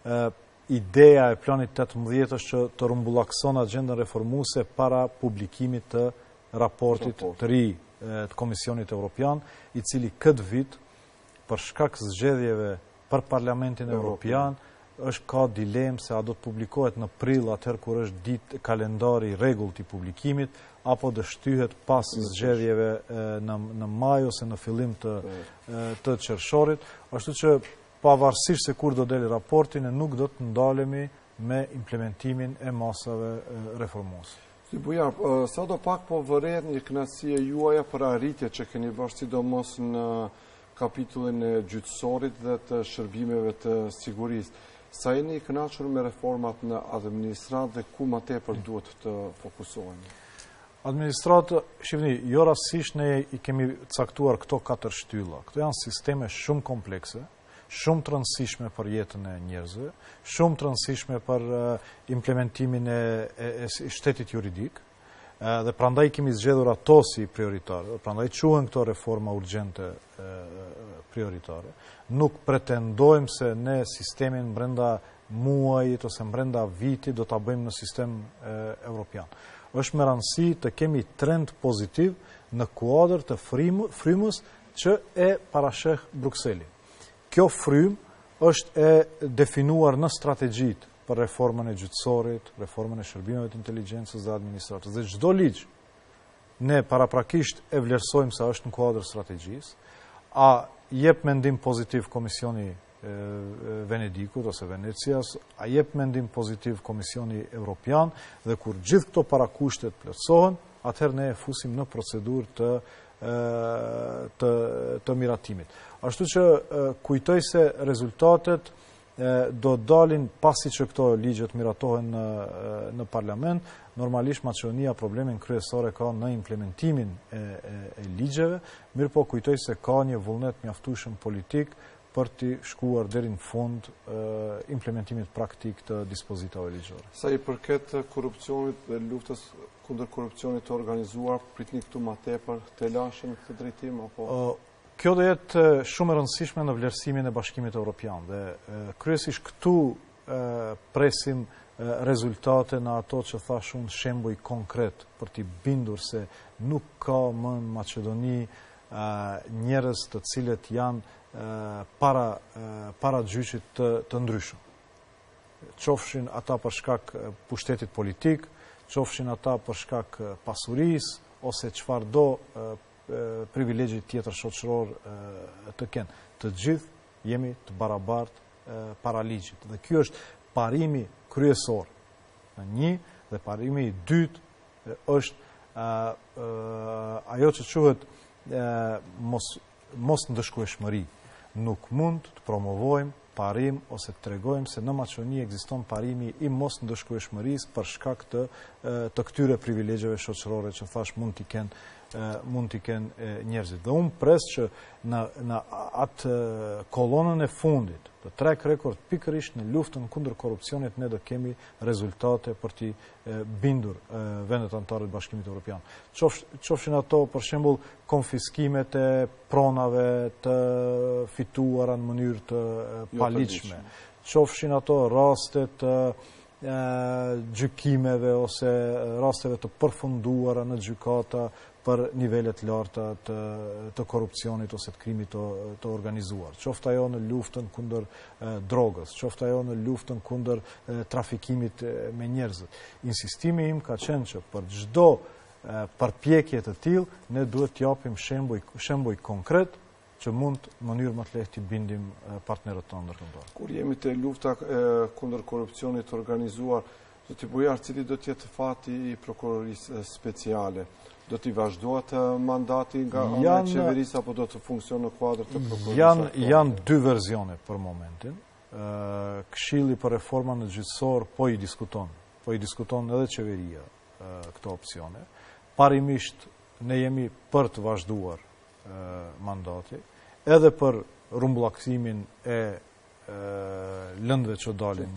Ideja e planit 18 është që të rrumbullakson agjendën reformuese para publikimit të raportit të ri të Komisionit Evropian, i cili këtë vit, për shkak zgjedhjeve për Parlamentin Evropian, ka dilemë se a do të publikohet në prill, atëherë kur është ditë kalendari rregullt i publikimit, apo do shtyhet pas zgjedhjeve në maj ose në fillim të qershorit, ashtu që pavarësisht se kur do deli raporti, ne nuk do të ndalemi me implementimin e masave reformuese. Si Bujar, sa do pak po vërehet një kënaqësi e juaja për arritje që keni bërë sidomos në kapitullin e gjyqësorit dhe të shërbimeve të sigurisë. Sa jeni i kënaqur me reformat në administratë dhe ku më tepër duhet të fokusoheni? Administratë, shifni, jo rastësisht ne i kemi caktuar këto 4 shtylla. Këto janë sisteme shumë komplekse, shumë të rëndësishme për jetën e njerëzve, shumë të rëndësishme për implementimin e shtetit juridik, dhe prandaj kemi zgjedhur ato si prioritare, prandaj quhen këto reforma urgjente prioritare. Nuk pretendojmë se ne sistemin brenda muajit ose brenda vitit do ta bëjmë në sistem evropian. Është me rëndësi të kemi trend pozitiv në kuadër të frymës që e parasheh Brukseli. Kjo frymë është e definuar në strategjit për reformën e gjyqësorit, reformën e shërbimeve të inteligjencës dhe administratës. Dhe çdo ligj ne paraprakisht e vlerësojmë se është në kuadër strategjisë, a jep mendim pozitiv Komisioni Venedikut ose Venecias, a jep mendim pozitiv Komisioni Evropian, dhe kur gjithë këto parakushtet plotësohen, atëherë ne e fusim në procedurë të miratimit. Ashtu që kujtoj se rezultatet do dalin pasi që këto ligjet miratohen në parlament. Normalisht Maqedonia problemin kryesore ka në implementimin e ligjeve, mirë po kujtoj se ka një vullnet mjaftueshëm politik për t'i shkuar deri në fund implementimit praktik të dispozitave ligjore. Sa i përket korrupsionit dhe luftës kundër korrupsionit të organizuar, pritni këtu më tepër të lashën këtë drejtim apo? Kjo do jetë shumë e rëndësishme në vlerësimin e Bashkimit Evropian dhe kryesisht këtu presim rezultate në ato që thash unë shembuj konkret për t'i bindur se nuk ka më në Maqedoni njerëz të cilët janë para gjyqit të ndryshëm. Qofshin ata për shkak pushtetit politik, qofshin ata për shkak pasurisë, ose çfarëdo privilegji tjetër shoqëror të kenë. Të gjithë jemi të barabartë para ligjit. Dhe ky është parimi kryesor. Një, dhe parimi i dytë është ajo që quhet mos ndëshkueshmëri. Nuk mund të promovojmë parim ose të tregojmë se në Maqedoni ekziston parimi i mos ndëshkueshmërisë për shkak të këtyre privilegjeve shoqërore që thash mund t'i kenë njerëzit. Dhe unë pres që në atë kolonën e fundit, të track record pikërisht në luftën kundër korrupsionit, ne do kemi rezultate për t'i bindur vendet anëtare të Bashkimit Evropian. Qofshin ato, për shembull, konfiskimet e pronave të fituara në mënyrë të paligjshme. Qofshin ato rastet gjykimeve ose rasteve të përfunduara në gjykata për nivellet larta të korupcionit ose të krimit të organizuar. Qoftë ajo në luftën kundër drogës, qoftë ajo në luftën kundër trafikimit me njerëzit. Insistimi im ka qenë që për çdo përpjekje të tillë ne duhet t'japim shembuj konkret që mund në mënyrë më të lehtë t'i bindim partnerët tonë ndërkombëtar. Kur jemi te lufta kundër korrupsionit të organizuar, zoti Bujar, cili do të jetë fati i prokurorisë speciale? Do t'i vazhdohet mandati nga ana e qeverisë apo do të funksionë në kuadër të prokurorisë? Janë dy verzione për momentin. Këshilli për reformën gjyqësor po i diskuton edhe qeveria këto opsione. Parimisht ne jemi për të vazhduar mandati, edhe për rumbullaktimin e lëndëve që dalin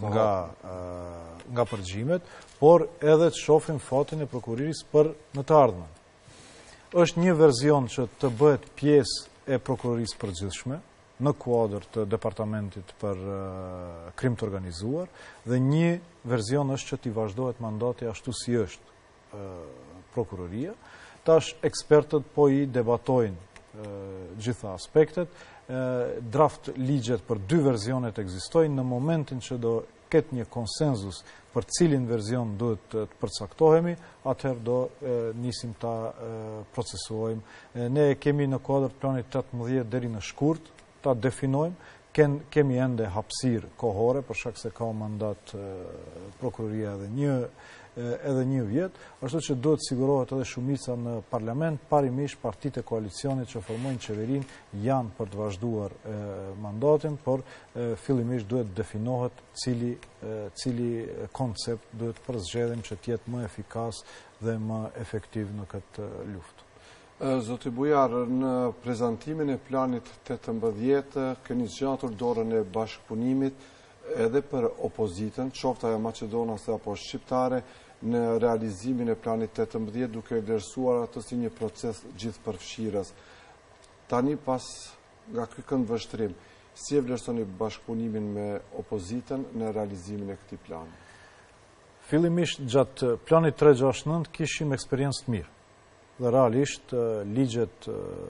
nga përgjimet, por edhe të shohim fatin e prokurorisë për në të ardhmen. Është një verzion që të bëhet pjesë e prokurorisë përgjithshme në kuadër të departamentit për krim të organizuar dhe një verzion është që t'i vazhdohet mandati ashtu si është prokuroria. Tash ekspertët po i debatojnë gjitha aspektet. Draft ligjet për dy verzionet ekzistojnë. Në momentin që do ketë një konsenzus për cilin verzion duhet të përcaktohemi, atëherë do nisim ta procesuojmë. Ne kemi në kuadër planit 18 deri në shkurt ta definojmë. Kemi ende hapësirë kohore, për shkak se ka mandat prokuroria edhe një vjet, ashtu që duhet sigurohet edhe shumica në parlament, parimisht partitë e koalicionit që formojnë qeverinë janë për të vazhduar mandatin, por fillimisht duhet definohet cili koncept duhet përzgjedhim që të jetë më efikas dhe më efektiv në këtë luftë. Zoti Bujar, në prezantimin e planit 18 keni zgjatur dorën e bashkëpunimit edhe për opozitën, qoftë ajo maqedonase apo shqiptare, në realizimin e planit 18 duke vlerësuar atë si një proces gjithëpërfshirës. Tani pas nga ky këndvështrim, si e vlerësoni bashkëpunimin me opozitën në realizimin e këtij plani? Fillimisht gjatë planit 369 kishim eksperiencë të mirë. Dhe realisht ligjet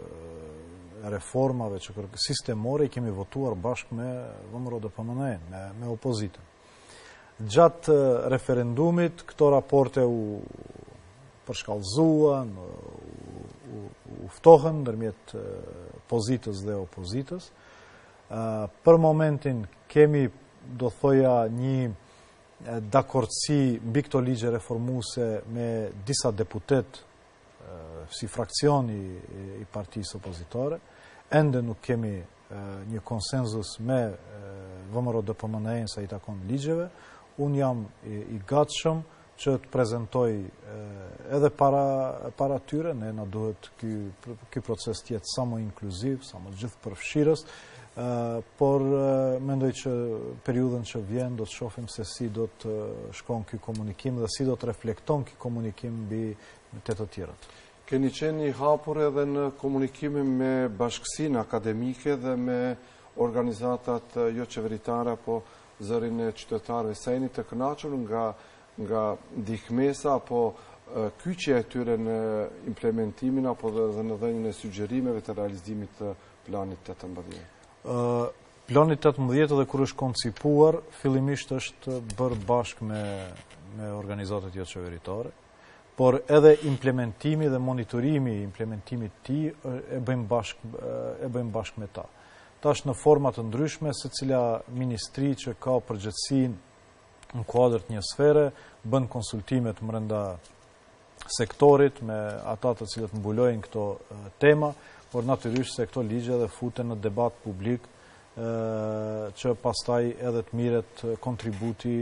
reformave sistemore i kemi votuar bashkë me VMRO-DPMNE, me opozitën. Gjatë referendumit, këto raporte u përshkallëzuan, u ftohen ndërmjet pozitës dhe opozitës. Për momentin kemi, do thoja, një dakordsi mbi këto ligje reformuese me disa deputet si fraksion i partisë opozitare. Ende nuk kemi një konsenzus me VMRO-DPMNE sa i takon ligjeve. Unë jam i gatshëm që të prezentoj edhe para tyre, ne na duhet ky proces të jetë sa më inkluziv, sa më gjithëpërfshirës, por mendoj që periudhën që vjen do të shohim se si do të shkon ky komunikim dhe si do të reflekton ky komunikim mbi të tjerat. Keni qenë i hapur edhe në komunikimin me bashkësinë akademike dhe me organizatat jo qeveritare apo zërin e qytetarëve. Sa jeni të kënaqur nga ndihmesa apo kyçja e tyre në implementimin apo dhe në dhënien e sugjerimeve të realizimit të planit 18? Plani 18 edhe kur është koncipuar, fillimisht është bërë bashkë me organizatat jo qeveritare, por edhe implementimi dhe monitorimi i implementimit të tij e bëjmë bashkë me ta. Tash në forma të ndryshme, secila ministri që ka përgjegjësinë në kuadër të një sfere bën konsultimet brenda sektorit me ata të cilët mbulojnë këto tema, por natyrisht se këto ligje dhe futen në debat publik që pastaj edhe të miret kontributi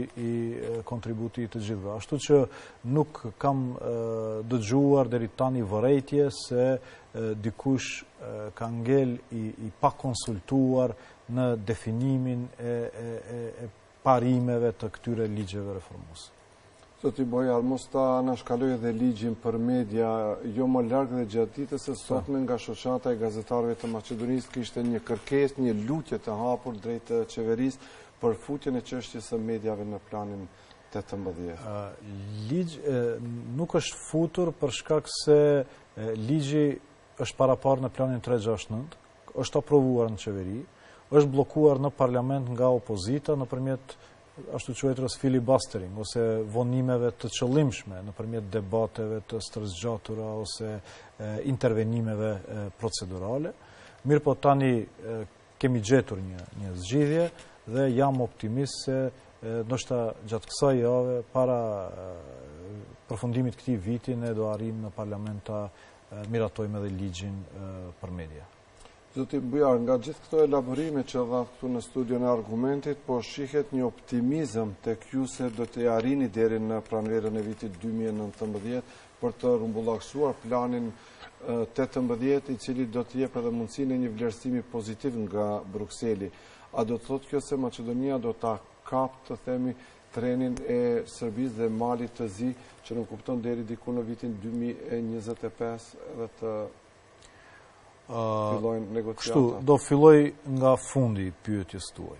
i të gjithëve. Ashtu që nuk kam dëgjuar deri tani vërejtje se dikush ka ngel i pa konsultuar në definimin e parimeve të këtyre ligjeve reformuese. Zoti Bujar, mos ta na shkaloj edhe ligjin për media jo më larg dhe gjatë ditës se sotme nga shoqata e gazetarëve të Maqedonisë kishte një kërkesë, një lutje të hapur drejt qeverisë për futjen e çështjes së mediave në planin 18. Ligj nuk është futur për shkak se ligji është parapar në planin 369, është aprovuar në qeveri, është blokuar në parlament nga opozita nëpërmjet ashtu quajturës filibustering ose vonimeve të qëllimshme nëpërmjet debateve të stërzgjatura ose intervenimeve procedurale. Mirë po tani kemi gjetur një zgjidhje dhe jam optimist se ndoshta gjatë kësaj jave para përfundimit këtij viti ne do arrijmë në parlament ta miratojmë edhe ligjin për media. Zoti Bujar, nga gjithë këto elaborime që dha këtu në studion e Argumentit, po shihet një optimizëm tek ju se do të arrini deri në pranverën e vitit 2019 për të rumbullaksuar planin 18 i cili do të jep edhe mundësinë e një vlerësimi pozitiv nga Brukseli. A do të thotë kjo se Maqedonia do ta kapë, të themi, trenin e Serbisë dhe Malit të zi që nuk kupton deri diku në vitin 2025 edhe të fillojnë negociata? Kështu, do filloj nga fundi pyetjes tuaj.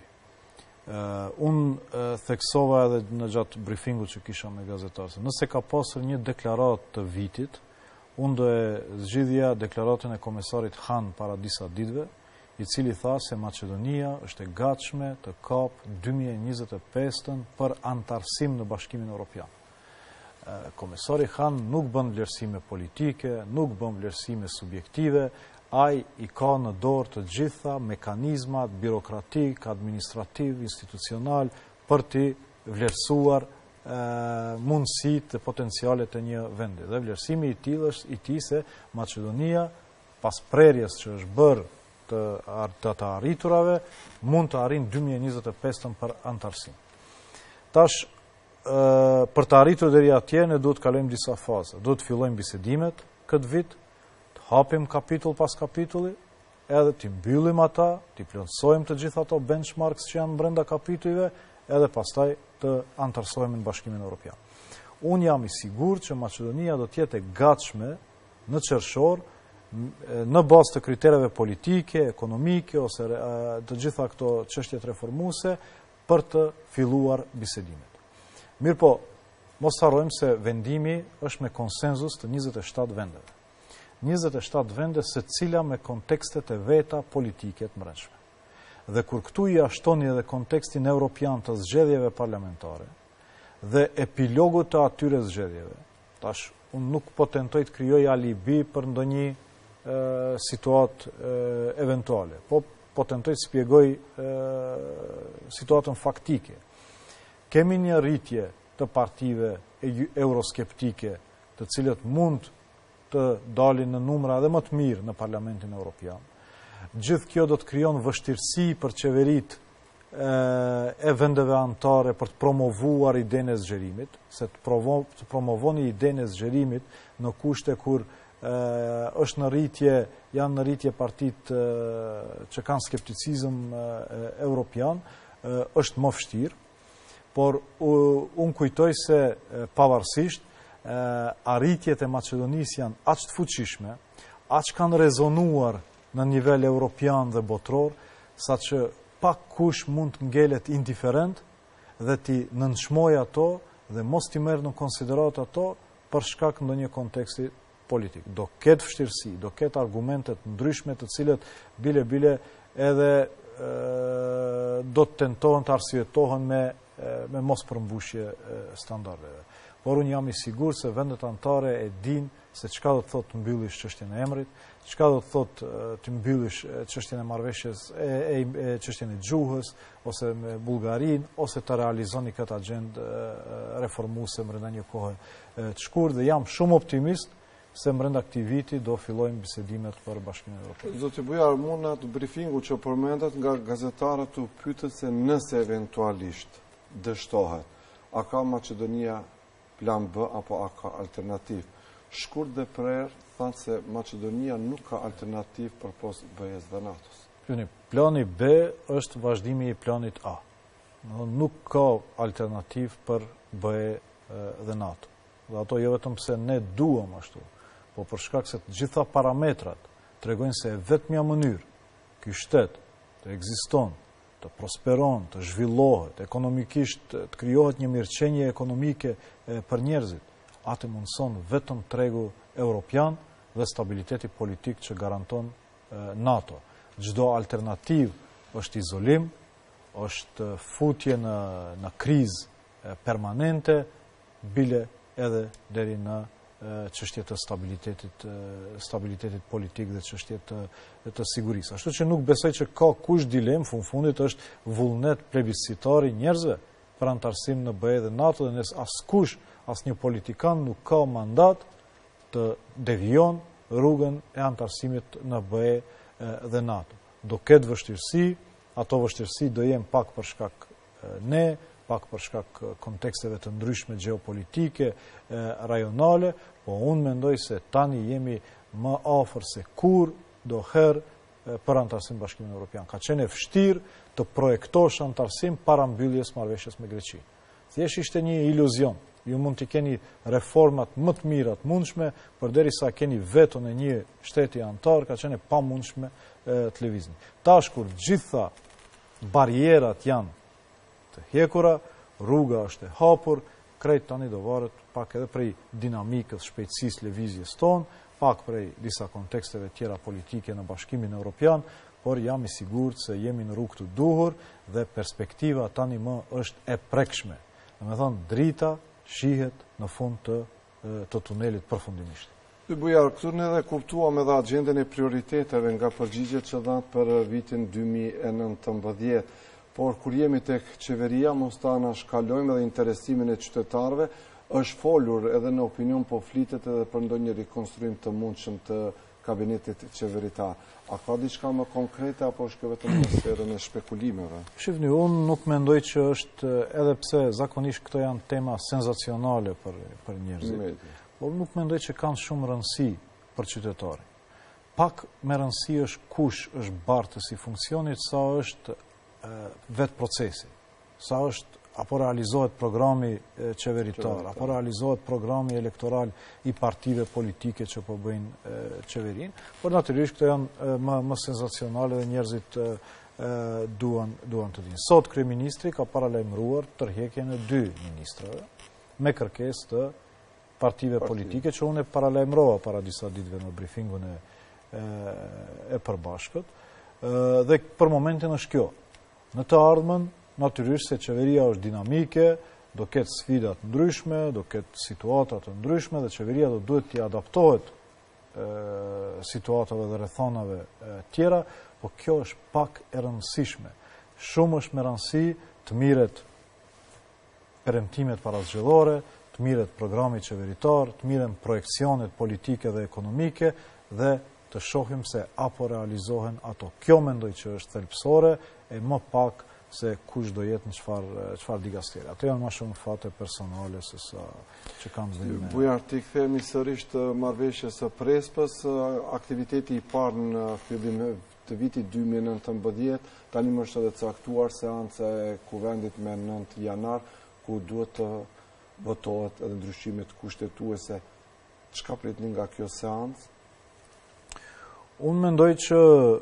Unë theksova edhe në gjatë briefingut që kisha me gazetarë. Nëse ka pasur një deklarat të vitit, unë do e zgjidhja deklaratën e komesarit Han para disa ditëve, i cili tha se Maqedonia është e gatshme të kapë 2025 për antarësim në Bashkimin Evropian. Komesari Han nuk bën vlerësime politike, nuk bën vlerësime subjektive, ai i ka në dorë të gjitha mekanizmat birokratik, administrativ, institucional për të vlerësuar mundësitë dhe potencialet e një vendi. Dhe vlerësimi i tillë është i tij se Maqedonia, pas prerjes që është bërë të arriturave, mund të arrijë 2025 për antarësim. Tash, për të arritur deri atje, ne duhet të kalojmë disa faza. Duhet të fillojmë bisedimet këtë vit, të hapim kapitull pas kapitulli, edhe të mbyllim ata, të plotësojmë të gjitha ato benchmarks që janë brenda kapitujve, edhe pastaj të antarësohemi në Bashkimin Evropian. Unë jam i sigurt që Maqedonia do të jetë e gatshme në qershor në bazë të kritereve politike, ekonomike ose të gjitha këto çështjet reformuese për të filluar bisedimet. Mirë po, mos harrojmë se vendimi është me konsenzus të 27 vendeve. 27 vende secila me kontekstet e veta politike të brendshme. Dhe kur këtu i ashtoni edhe kontekstin evropian të zgjedhjeve parlamentare dhe epilogut të atyre zgjedhjeve, tash unë nuk po tentoj të krijoj alibi për ndonjë situatë eventuale, po tentoj të shpjegoj situatën faktike. Kemi një rritje të partive euroskeptike të cilët mund të dalin në numra edhe më të mirë në Parlamentin Evropian. Gjithë kjo do të krijon vështirësi për qeveritë e vendeve anëtare për të promovuar idenë e zgjerimit, se të promovoni idenë e zgjerimit në kushte kur janë në rritje partitë që kanë skepticizëm evropian, është më vështirë, por unë kujtoj se pavarësisht arritjet e Maqedonisë janë aq të fuqishme, aq kanë rezonuar në nivel evropian dhe botror, sa që pak kush mund të ngelet indiferent dhe ti nënshmoj ato dhe mos t'i merr në konsiderat ato për shkak ndonjë konteksti politik. Do ketë vështirësi, do ketë argumentet ndryshme të cilët bile edhe do të tentohen të arsyetohen me mos përmbushje standardeve. Por unë jam i sigurt se vendet anëtare e dinë se çka do të thotë të mbyllish çështjen e emrit, çka do të thotë të mbyllish çështjen e marrëveshjes çështjen e gjuhës ose me Bullgarinë ose të realizoni këtë agjendë reformuese brenda një kohe të shkurtër dhe jam shumë optimist se brenda këtij viti do fillojnë bisedimet për Bashkimin Evropian. Zoti Bujar, mund atë briefingu që përmendet nga gazetarët u pyetët se nëse eventualisht dështohet, a ka Maqedonia plan B apo a ka alternativë? Shkurt dhe prerë thanë se Maqedonia nuk ka alternativë përpos BE-s dhe NATO-s. Plani B është vazhdimi i planit A. Nuk ka alternativë për BE dhe NATO. Dhe ato jo vetëm se ne duam ashtu, po për shkak se të gjitha parametrat tregojnë se vetmja mënyrë ky shtet të ekziston, të prosperon, të zhvillohet, ekonomikisht të krijohet një mirëqenie ekonomike për njerëzit, atë mundson vetëm tregu evropian dhe stabiliteti politik që garanton NATO. Çdo alternativë është izolim, është futje në krizë permanente, bile edhe deri në çështje të stabilitetit politik dhe çështje të sigurisë. Ashtu që nuk besoj që ka kush dilem, fundit është vullnet plebiscitar i njerëzve për antarësim në BE dhe NATO, dhe nëse askush, asnjë politikan nuk ka mandat të devijon rrugën e antarësimit në BE dhe NATO. Do ketë vështirësi, ato vështirësi do jenë pak për shkak ne, pak për shkak konteksteve të ndryshme geopolitike, rajonale, po unë mendoj se tani jemi më afër se kur do herë për antarësim Bashkimin Evropian. Ka qenë vështirë të projektosh antarësim para mbylljes marrëveshjes me Greqi. Thjesht ishte një iluzion. Ju mund të keni reformat më të mira të mundshme, përderisa keni veton e një shteti antar, ka qenë pa mundshme të lëvizni. Tash kur gjitha barierat janë të hjekura, rruga është e hapur, krejt tani do varet pak edhe prej dinamikës, shpejtësisë lëvizjes tonë, pak prej disa konteksteve tjera politike në Bashkimin Evropian, por jam i sigurt se jemi në rrugë të duhur dhe perspektiva tani më është e prekshme. Domethënë drita shihet në fund të tunelit përfundimisht. Bujar, këtu ne dhe kuptuam edhe agjendën e prioriteteve nga përgjigjet që dhanë për vitin 2019, por kur jemi tek qeveria, mos ta na shkalojmë edhe interesimin e qytetarëve, është folur edhe në opinion, po flitet edhe për ndonjë rikonstruim të mundshëm të kabinetit qeveritar. A ka diçka më konkrete apo është vetëm në sferën e shpekulimeve? Shifni, unë nuk mendoj që është, edhe pse zakonisht këto janë tema senzacionale për njerëzit, por nuk mendoj që kanë shumë rëndësi për qytetarin. Pak me rëndësi është kush është bartës i funksionit, sa është vetë procesi, sa është apo realizohet programi qeveritar, apo realizohet programi elektoral i partive politike që po bëjnë qeverin, por natyrisht këto janë më senzacionale dhe njerëzit duan të dinë. Sot kryeministri ka paralajmëruar tërheqjen e 2 ministrave me kërkesë të partive politike që unë e paralajmërova para disa ditëve në briefingun e përbashkët, dhe për momentin është kjo. Në të ardhmen, natyrisht se qeveria është dinamike, do ketë sfidat ndryshme, do ketë situatat ndryshme dhe qeveria do duhet t'i adaptohet situatave dhe rrethonave tjera, po kjo është pak e rëndësishme. Shumë është me rëndësi të miret premtimet parazgjedhore, të miret programi qeveritar, të miren projekcionet politike dhe ekonomike dhe të shohim se apo realizohen ato. Kjo mendoj që është thelbësore e më pak se kush do jetë në çfarë digasteri. Ato janë më shumë fate personale se sa që kanë dhënë me. Bujar, ti kthehemi sërish të marrëveshjes së Prespës, aktiviteti i parë në fillim të vitit 2019, tani më është edhe caktuar seanca e kuvendit me 9 janar, ku duhet të votohet edhe ndryshimet kushtetuese. Çka pritni nga kjo seancë? Unë mendoj që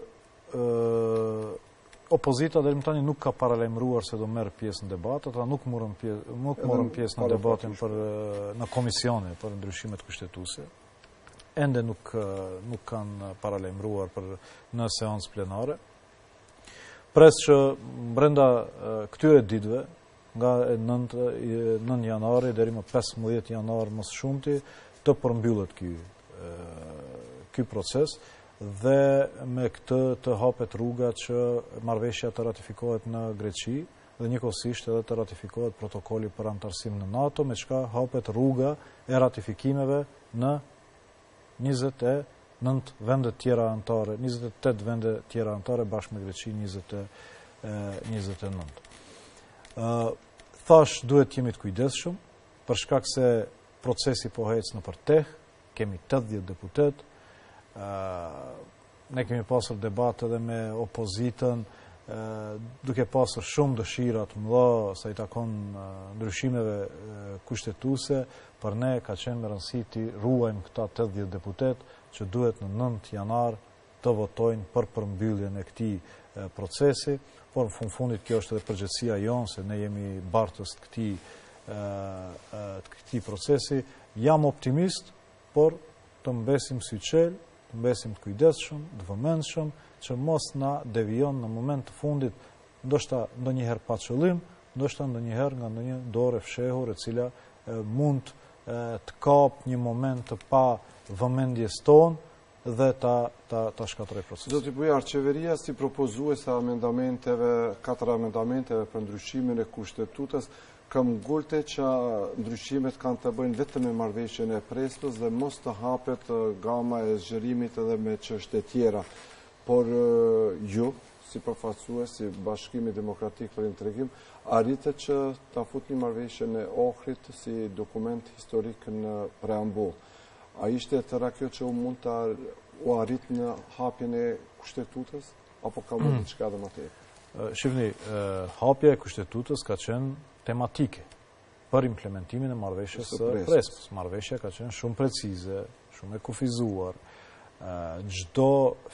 opozita deri më tani nuk ka paralajmëruar se do merr pjesë në debat, ata nuk morën pjesë në debatin në komisione për ndryshimet kushtetuese. Ende nuk kanë paralajmëruar në seancë plenare. Pres që brenda këtyre ditëve, nga 9 janari deri më 15 janar më së shumti, të përmbyllet ky proces dhe me këtë të hapet rruga që marrëveshja të ratifikohet në Greqi dhe njëkohësisht edhe të ratifikohet protokolli për antarësim në NATO, me çka hapet rruga e ratifikimeve në 29 vende tjera anëtare, 28 vende tjera anëtare bashkë me Greqi 29. Thash duhet jemi të kujdesshëm për shkak se procesi po ecë në përteh, kemi 80 deputet. Ne kemi pasur debat edhe me opozitën, duke pasur shumë dëshirat mëdha sa i takon ndryshimeve kushtetuese, për ne ka qenë me rëndësi të ruajmë këta 80 deputet që duhet në 9 janar të votojnë për përmbylljen e këtij procesi. por në fundit kjo është edhe përgjegjësia jonë, se ne jemi bartës të këtij procesi. Jam optimist, por të mbesim syçel, të mbesim të kujdesshëm, të vëmendshëm, që mos na devijon në moment të fundit, ndoshta ndonjëherë pa qëllim, ndoshta ndonjëherë nga ndonjë dorë e fshehur e cila mund të kapë një moment të pa vëmendjes tonë dhe ta shkatërroj procesin. Zoti Bujar, qeveria si propozuese amendamenteve, 4 amendamenteve për ndryshimin e kushtetutës, kam ngulte që ndryshimet kanë të bëjnë vetëm me marrëveshjen e Prespës dhe mos të hapet gama e zgjerimit edhe me çështje tjera. Por ju, si përfaqësues, si Bashkimi Demokratik për Integrim, arritet që ta futni marrëveshjen e Ohrit si dokument historik në preambull. A ishte e tëra kjo që mund të u arrit në hapjen e kushtetutës, apo ka mund diçka edhe më tepër? Shifni, hapja e kushtetutës ka qenë tematike për implementimin e marrëveshjes së Prespës. Marrëveshja ka qenë shumë precize, shumë e kufizuar. Çdo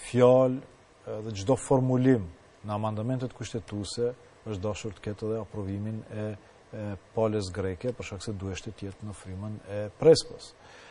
fjalë dhe çdo formulim në amandamentet kushtetuese është dashur të ketë edhe aprovimin e palës greke, për shkak se duheshte të jetë në frymën e Prespës.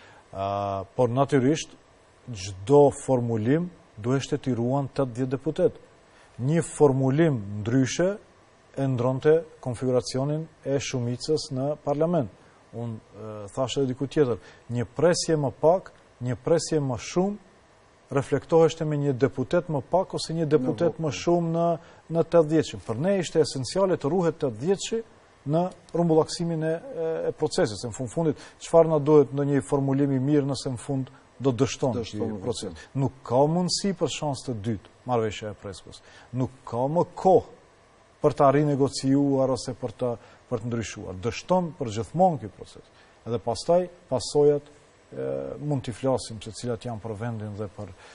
Por natyrisht çdo formulim duheshte t'i ruan 80 deputet. Një formulim ndryshe e ndronte konfiguracionin e shumicës në parlament. Unë thashë edhe diku tjetër, një presje më pak, një presje më shumë reflektoheshte me një deputet më pak ose një deputet më shumë në 80-shim. Për ne ishte esenciale të ruhet 80-shi në rrumbullaksimin e procesit, se në fundit çfarë na duhet ndonjë formulim i mirë nëse në fund do dështon ky proces. Nuk ka mundësi për shans të dytë marrëveshja e Prespës. Nuk ka më kohë për ta rinegociuar ose për të ndryshuar. Dështon për gjithmonë ky proces. Edhe pastaj pasojat mund t'i flasim se cilat janë për vendin dhe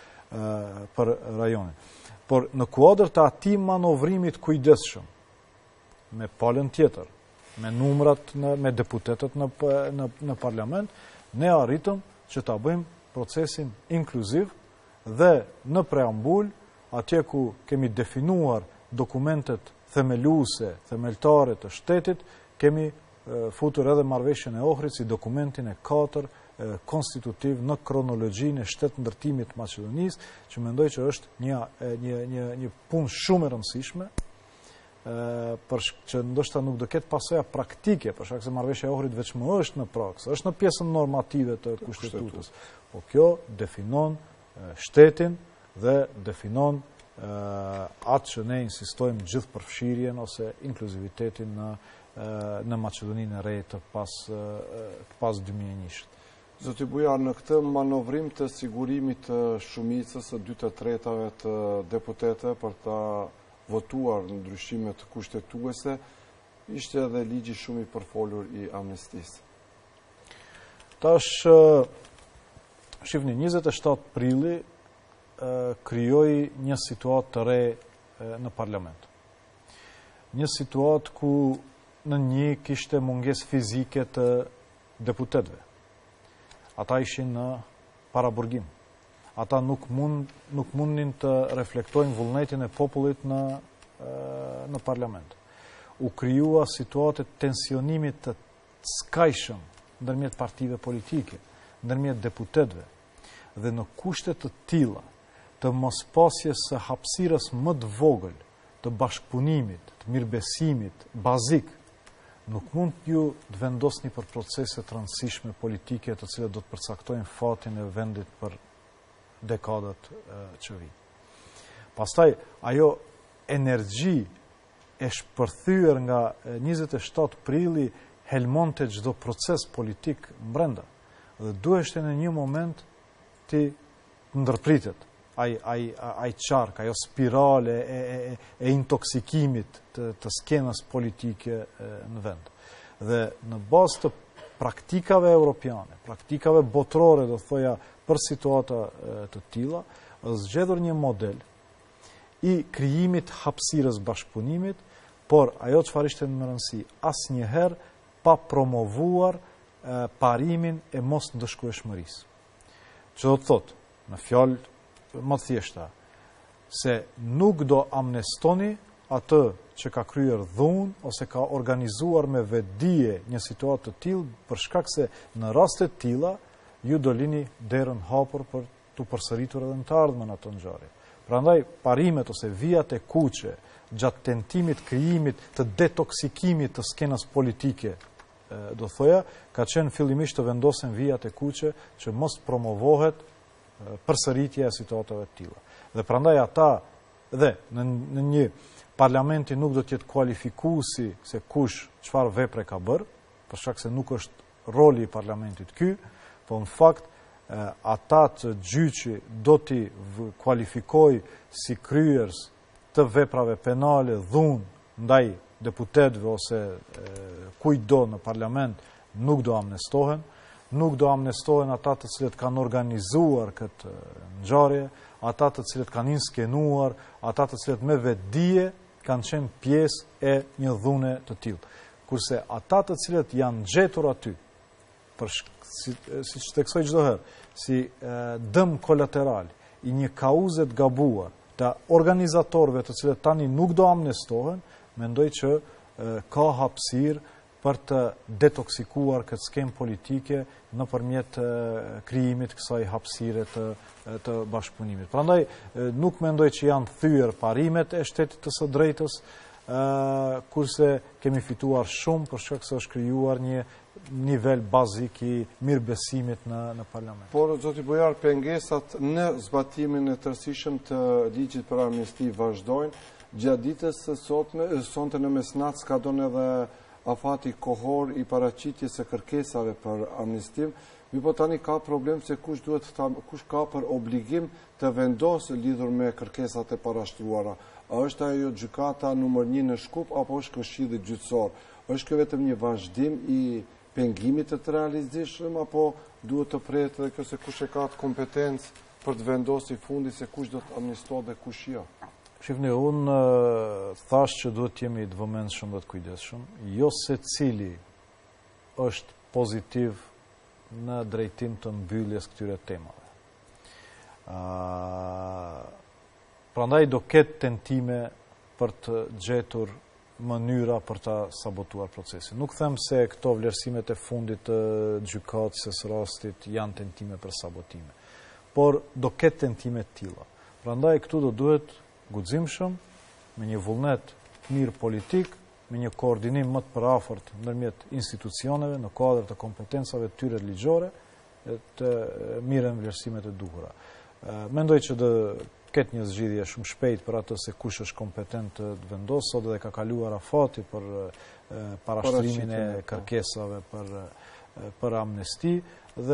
për rajonin. Por në kuadër të atij manovrimit kujdesshëm, me palën tjetër, me numrat, me deputetet në parlament, ne arritëm që ta bëjmë procesin inkluziv dhe në preambul, atje ku kemi definuar dokumentet themeluese, themeltare të shtetit, kemi futur edhe marrëveshjen e Ohrit si dokumentin e 4 konstitutiv në kronologjinë e shtetëndërtimit të Maqedonisë, që mendoj që është një punë shumë e rëndësishme, që ndoshta nuk do ketë pasoja praktike, për shkak se marrëveshja e Ohrit vetëm është në praks, është në pjesën normative të kushtetutës. Po kjo definon shtetin dhe definon atë që ne insistojmë gjithë përfshirjen ose inkluzivitetin në Maqedoninë e Re të pas 2001-shit. Zoti Bujar, në këtë manovrim të sigurimit të shumicës së 2/3 të deputetëve për ta votuar në ndryshimet kushtetuese, ishte edhe ligji shumë i përfolur i amnestisë. Tash, shifni, 27 prilli krijoi një situatë të re në parlament. Një situatë ku në një kishte mungesë fizike të deputetëve. Ata ishin në paraburgim. Ata nuk mundin të reflektojnë vullnetin e popullit në parlament. U krijua situatë tensionimit të skajshëm ndërmjet partive politike, ndërmjet deputetëve, dhe në kushte të tilla të mospasjes së hapësirës më të vogël të bashkëpunimit, të mirëbesimit bazik, nuk mund ju të vendosni për procese të rëndësishme politike të cilat do të përcaktojnë fatin e vendit për dekadat që vijnë. Pastaj, ajo energji e shpërthyer nga 27 prilli helmonte çdo proces politik brenda. Dhe duheshte në një moment të ndërpritet ai qark, ajo spirale e intoksikimit të skenës politike në vend. Dhe në bazë të praktikave europiane, praktikave botërore, do thoja, për situata të tilla, është zgjedhur një model i krijimit hapësirës bashkëpunimit, por ajo çfarë ishte më rëndësi, asnjëherë pa promovuar parimin e mos ndëshkueshmërisë. Që do të thotë, në fjalë më thjeshta, se nuk do amnestoni atë që ka kryer dhunë ose ka organizuar me vetdije një situatë të tillë, për shkak se në raste të tilla ju do lini derën hapur për të përsëritur edhe në të ardhmen ato ngjarje. Prandaj parimet ose vijat e kuqe gjatë tentimit krijimit të detoksikimit të skenës politike, do thoja, ka qenë fillimisht të vendosen vijat e kuqe që mos promovohet përsëritja e situatave të tilla. Dhe prandaj ata dhe në një parlamenti nuk do të jetë kualifikuesi se kush çfarë vepre ka bërë, për shkak se nuk është roli i parlamentit ky, po në fakt ata të gjyqi do t'i kualifikoj si kryers të veprave penale dhunë ndaj deputetëve ose kujtdo në parlament nuk do amnestohen, nuk do amnestohen ata të cilët kanë organizuar këtë ngjarje, ata të cilët kanë inskenuar, ata të cilët me vetdije kanë qenë pjesë e një dhune të tillë. Kurse ata të cilët janë gjetur aty, si që theksoj çdo herë, si dëm kolateral i një kauze të gabuar të organizatorëve të cilët tani nuk do amnestohen, mendoj që ka hapësirë për të detoksikuar këtë skemë politike nëpërmjet krijimit kësaj hapësire të bashkëpunimit. Prandaj nuk mendoj që janë thyer parimet e shtetit të së drejtës, kurse kemi fituar shumë për shkak se është krijuar një nivel bazik i mirëbesimit në parlament. Por, zoti Bujar, pengesat në zbatimin e tërësishëm të ligjit për amnesti vazhdojnë. Gjatë ditës sonte në mesnatë s'ka donë edhe afati kohor i paraqitjes së kërkesave për amnestim, po tani ka problem se kush ka për obligim të vendosë lidhur me kërkesat e parashtruara. A është ajo gjykata numër 1 në Shkup apo është Këshilli Gjyqësor? Është kjo vetëm një vazhdim i pengimit të realizishëm apo duhet të prehet edhe kjo se kush e ka të kompetencë për të vendosur i fundi se kush do të amnestohet dhe kush jo? Shifni, unë thash që duhet jemi të vëmendshëm dhe të kujdesshëm, jo secili është pozitiv në drejtim të mbylljes këtyre temave. Prandaj do ketë tentime për të gjetur mënyra për ta sabotuar procesin. Nuk them se këto vlerësimet e fundit të gjykatës së rastit janë tentime për sabotime, por do ketë tentime të tilla. Prandaj këtu do duhet guximshëm, me një vullnet mirë politik, me një koordinim më të përafërt ndërmjet institucioneve në kuadër të kompetencave të tyre ligjore, të mirën vlerësimet e duhura. Mendoj që do ketë një zgjidhje shumë shpejt për atë se kush është kompetent të vendosë, sot edhe ka kaluar afati për parashtrimin e kërkesave për amnesti dhe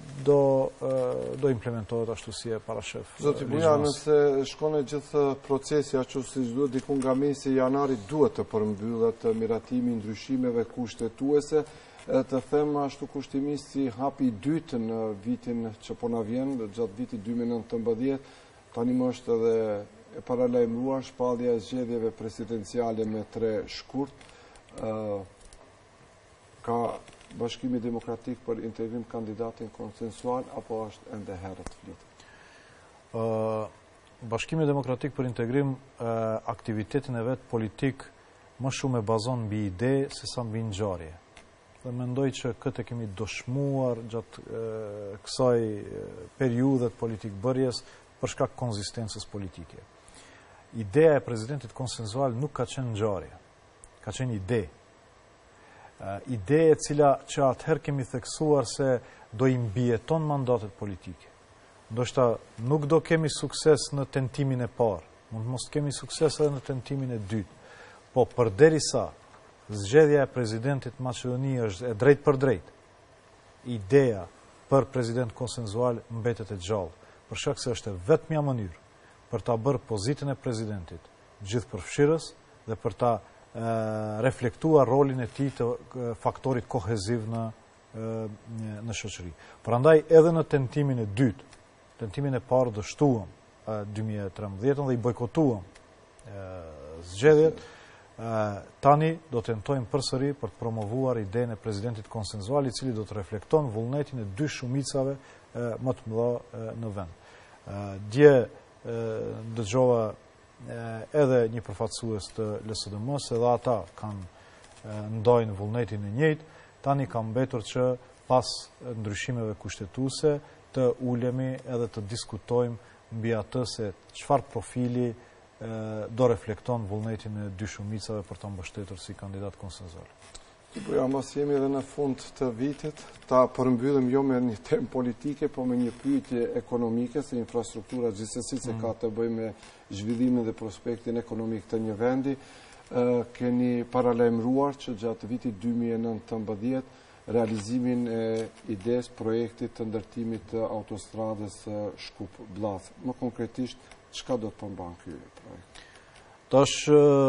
do implementohet ashtu si e parashef. Zoti Bujar, nëse shkon e gjithë procesi ashtu si duhet, diku nga mesi i janarit duhet të përmbyllet miratimi ndryshimeve kushtetuese, të them ashtu kushtimisht si hapi i dytë në vitin që po na vjen, gjatë vitit 2019, tani më është edhe e paralajmëruar shpallja e zgjedhjeve presidenciale me 3 shkurt. Ka Bashkimi Demokratik për integrim kandidatin konsensual apo është ende herët flitë? Bashkimi Demokratik për integrim aktivitetin e vetë politik më shumë e bazon mbi ide se sa mbi ngjarje. Dhe mendoj që këtë kemi dëshmuar gjatë kësaj periudhe të politik bërjes për shkak konzistencës politike. Ideja e presidentit konsensual nuk ka qenë ngjarje, ka qenë ide. Ide e cila që atëherë kemi theksuar se do i mbijeton mandatet politike. Ndoshta nuk do kemi sukses në tentimin e parë, mund mos kemi sukses edhe në tentimin e dytë, po përderisa zgjedhja e presidentit Maqedoni është e drejt për drejt, ideja për president konsensual mbetet e gjallë, për shkak se është vetmja mënyrë për ta bërë pozitën e presidentit gjithëpërfshirës dhe për ta reflektuar rolin e tij të faktorit koheziv në shoqëri. Prandaj edhe në tentimin e dytë, tentimin e parë dështuam 2013 dhe i bojkotuam zgjedhjet, tani do tentojmë përsëri për të promovuar idenë e presidentit konsensual, i cili do të reflekton vullnetin e 2 shumicave më të mëdha në vend. Dje dëgjova edhe një përfaqësues të LSDM-s, edhe ata kanë ndajnë vullnetin e njëjtë, tani ka mbetur që pas ndryshimeve kushtetuese të ulemi edhe të diskutojmë mbi atë se çfarë profili do reflekton vullnetin e dy shumicave për ta mbështetur si kandidat konsenzor. Ja, mos jemi edhe në fund të vitit, ta përmbyllim jo me një temë politike, po me një pyetje ekonomike, se infrastruktura gjithsesi se ka të bëjë me zhvillimin dhe prospektin ekonomik të një vendi. Keni paralajmëruar që gjatë vitit 2019 realizimin e ides projektit të ndërtimit të autostradës Shkup-Bllath. Më konkretisht, çka do të përmban ky projekt? Tash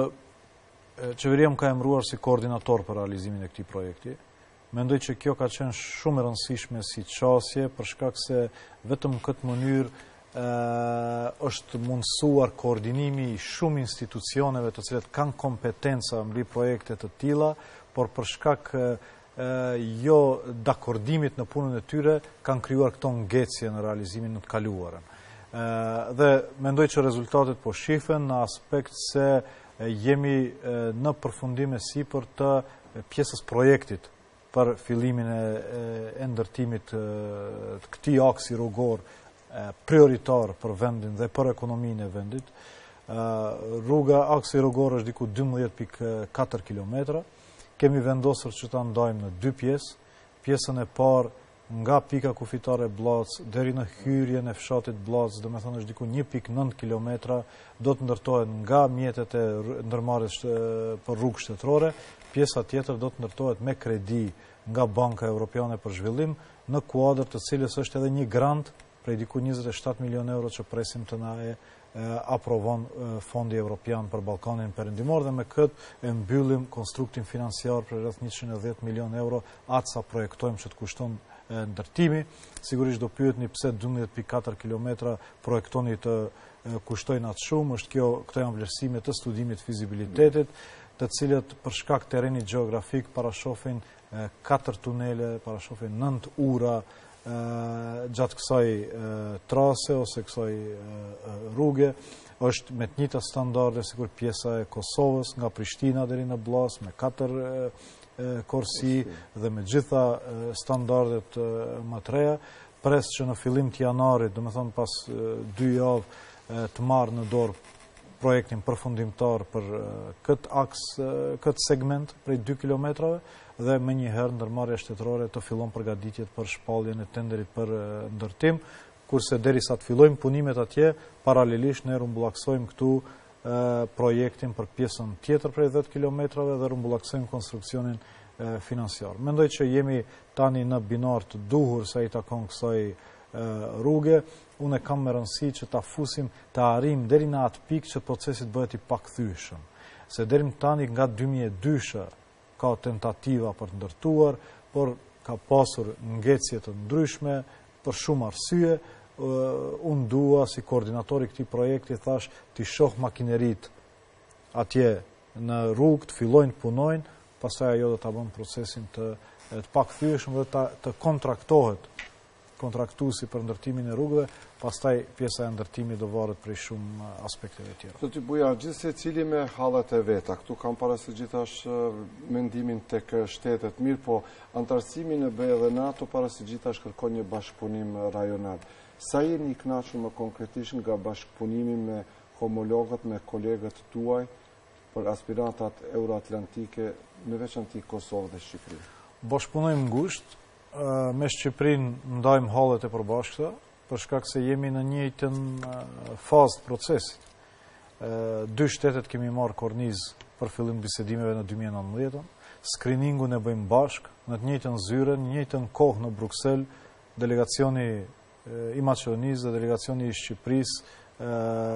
qeveria më ka emëruar si koordinator për realizimin e këtij projekti. Mendoj që kjo ka qenë shumë e rëndësishme si çështje për shkak se vetëm në këtë mënyrë është mundësuar koordinimi i shumë institucioneve të cilat kanë kompetenca mbi projekte të tilla, por për shkak jo dakordimit në punën e tyre kanë krijuar këto ngecje në realizimin në të kaluarën. Dhe mendoj që rezultatet po shihen në aspekt se jemi në përfundim e sipër të pjesës projektit për fillimin e ndërtimit të këtij aksi rrugor prioritar për vendin dhe për ekonominë e vendit. Rruga aksi rrugor është diku 12.4 km. Kemi vendosur që ta ndajmë në dy pjesë. Pjesën e parë nga pika kufitare Blac deri në hyrjen e fshatit Blac, do të thonë është diku 1.9 km, do të ndërtohet nga mjetet e ndërmarrjes për rrugë shtetërore. Pjesa tjetër do të ndërtohet me kredi nga Banka Evropiane për Zhvillim, në kuadër të cilës është edhe një grant prej diku 27 milion euro që presim të na aprovon Fondi Evropian për Ballkanin Perëndimor, dhe me këtë e mbyllim konstruktin financiar për rreth 110 milion euro, atë sa projektojmë që të kushton ndërtimi. Sigurisht do pyetni pse 12.4 km projektoni të kushtojnë atë shumë, këto janë vlerësime të studimit fizibilitetit, të cilët për shkak të terrenit gjeografik parashofin 4 tunele, parashofin 9 ura gjatë kësaj trase ose kësaj rruge. Është me të njëjta standarde sikur pjesa e Kosovës nga Prishtina deri në Bllac me 4 korsi dhe me gjitha standardet më të reja. Pres që në fillim të janarit, do të thonë pas 2 javë, të marrë në dorë projektin përfundimtar për këtë segment prej 2 kilometrave, dhe me njëherë ndërmarrja shtetërore të fillon përgatitjet për shpalljen e tenderit për ndërtim, kurse derisa të fillojmë punimet atje, paralelisht ne rumbullaksojmë këtu projektin për pjesën tjetër prej 10 kilometrave dhe rumbullaksojmë konstruksionin financiar. Mendoj që jemi tani në binar të duhur sa i takon kësaj rruge. Unë kam me rëndësi që ta fusim, ta arrim deri në atë pikë që procesit bëhet i pakthyeshëm. Se deri më tani nga 2002 ka tentativa për të ndërtuar, por ka pasur ngecje të ndryshme për shumë arsye. Unë dua si koordinatori këtij projekti thash të shoh makinerit atje në rrugë, të fillojnë të punojnë, pastaj ajo do ta bën procesin të pakthyeshëm dhe të kontraktohet kontraktuesi për ndërtimin e rrugëve, pastaj pjesa e ndërtimit do varet prej shumë aspekteve tjera. Zoti Bujar, gjithse cili me hallat e veta, këtu kam parasysh gjithashtu mendimin tek shtetet, mirë po antarësimin e BE dhe NATO parasysh gjithashtu kërkon një bashkëpunim rajonal. Sa jeni i kënaqur më konkretisht nga bashkëpunimi me homologët, me kolegët tuaj për aspirantat euroatlantike, me veçanti Kosovë dhe Shqipëri? Bashkëpunojmë ngushtë. Me Shqipërinë ndajmë hallet e përbashkëta, për shkak se jemi në njëjtën fazë të procesit. 2 shtetet kemi marrë kornizë për fillim bisedimeve në 2019. Screeningun e bëjmë bashkë, në të njëjtën zyre, në njëjtën kohë në Bruksel, delegacioni i Maqedonisë dhe delegacioni i Shqipërisë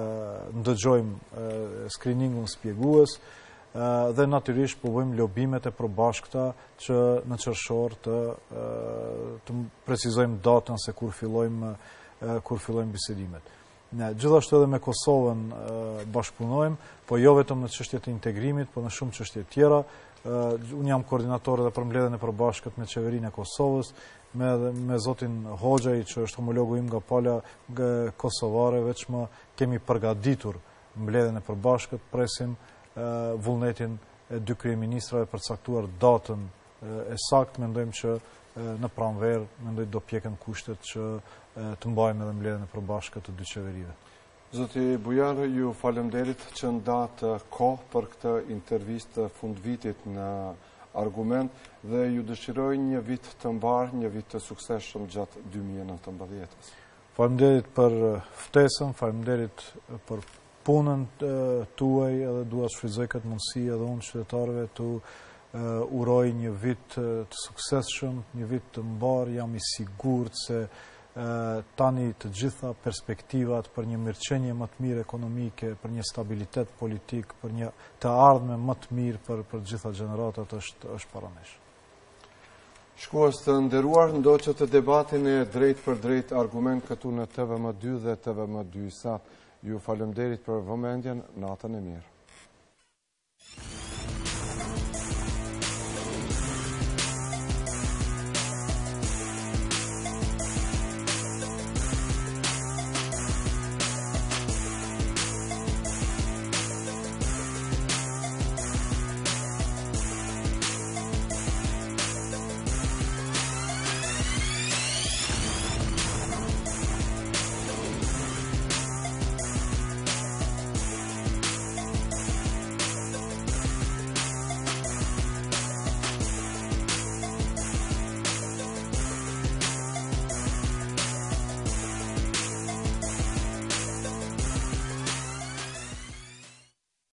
ndëgjojmë screeningun spjegues. Dhe natyrisht po bëjmë lobimet e përbashkëta që në qershor të precizojmë datën se kur fillojmë bisedimet. Ne gjithashtu edhe me Kosovën bashkëpunojmë, po jo vetëm në çështjet e integrimit, po në shumë çështje tjera. Unë jam koordinator edhe për mbledhjen e përbashkët me qeverinë e Kosovës, me zotin Hoxhaj, që është homologu im nga pala kosovare, veçmë kemi përgatitur mbledhjen e përbashkët, presim vullnetin e dy kryeministrave për caktuar datën e saktë. Mendojmë që në pranverë do pjeken kushtet që të mbajmë edhe mbledhjen e përbashkët të dy qeverive. Zoti Bujar, ju falemderit që ndatë kohë për këtë intervistë fund vitit në Argument dhe ju dëshiroj një vit të mbarë, një vit të suksesshëm gjatë 2019. Falemderit për ftesën, falemderit për punën tuaj, edhe dua të shfrytëzoj këtë mundësi edhe unë qytetarëve të uroj një vit të suksesshëm, një vit të mbarë. Jam i sigurt se tani të gjitha perspektivat për një mirëqenie më të mirë ekonomike, për një stabilitet politik, për një të ardhme më të mirë për gjitha gjeneratat është paranesh. Shkuas të nderuar, ndoqët të debatin e drejt për drejt Argument këtu në TVM2 dhe TVM2 Sat. Ju falemderit për vëmendjen, natën e mirë.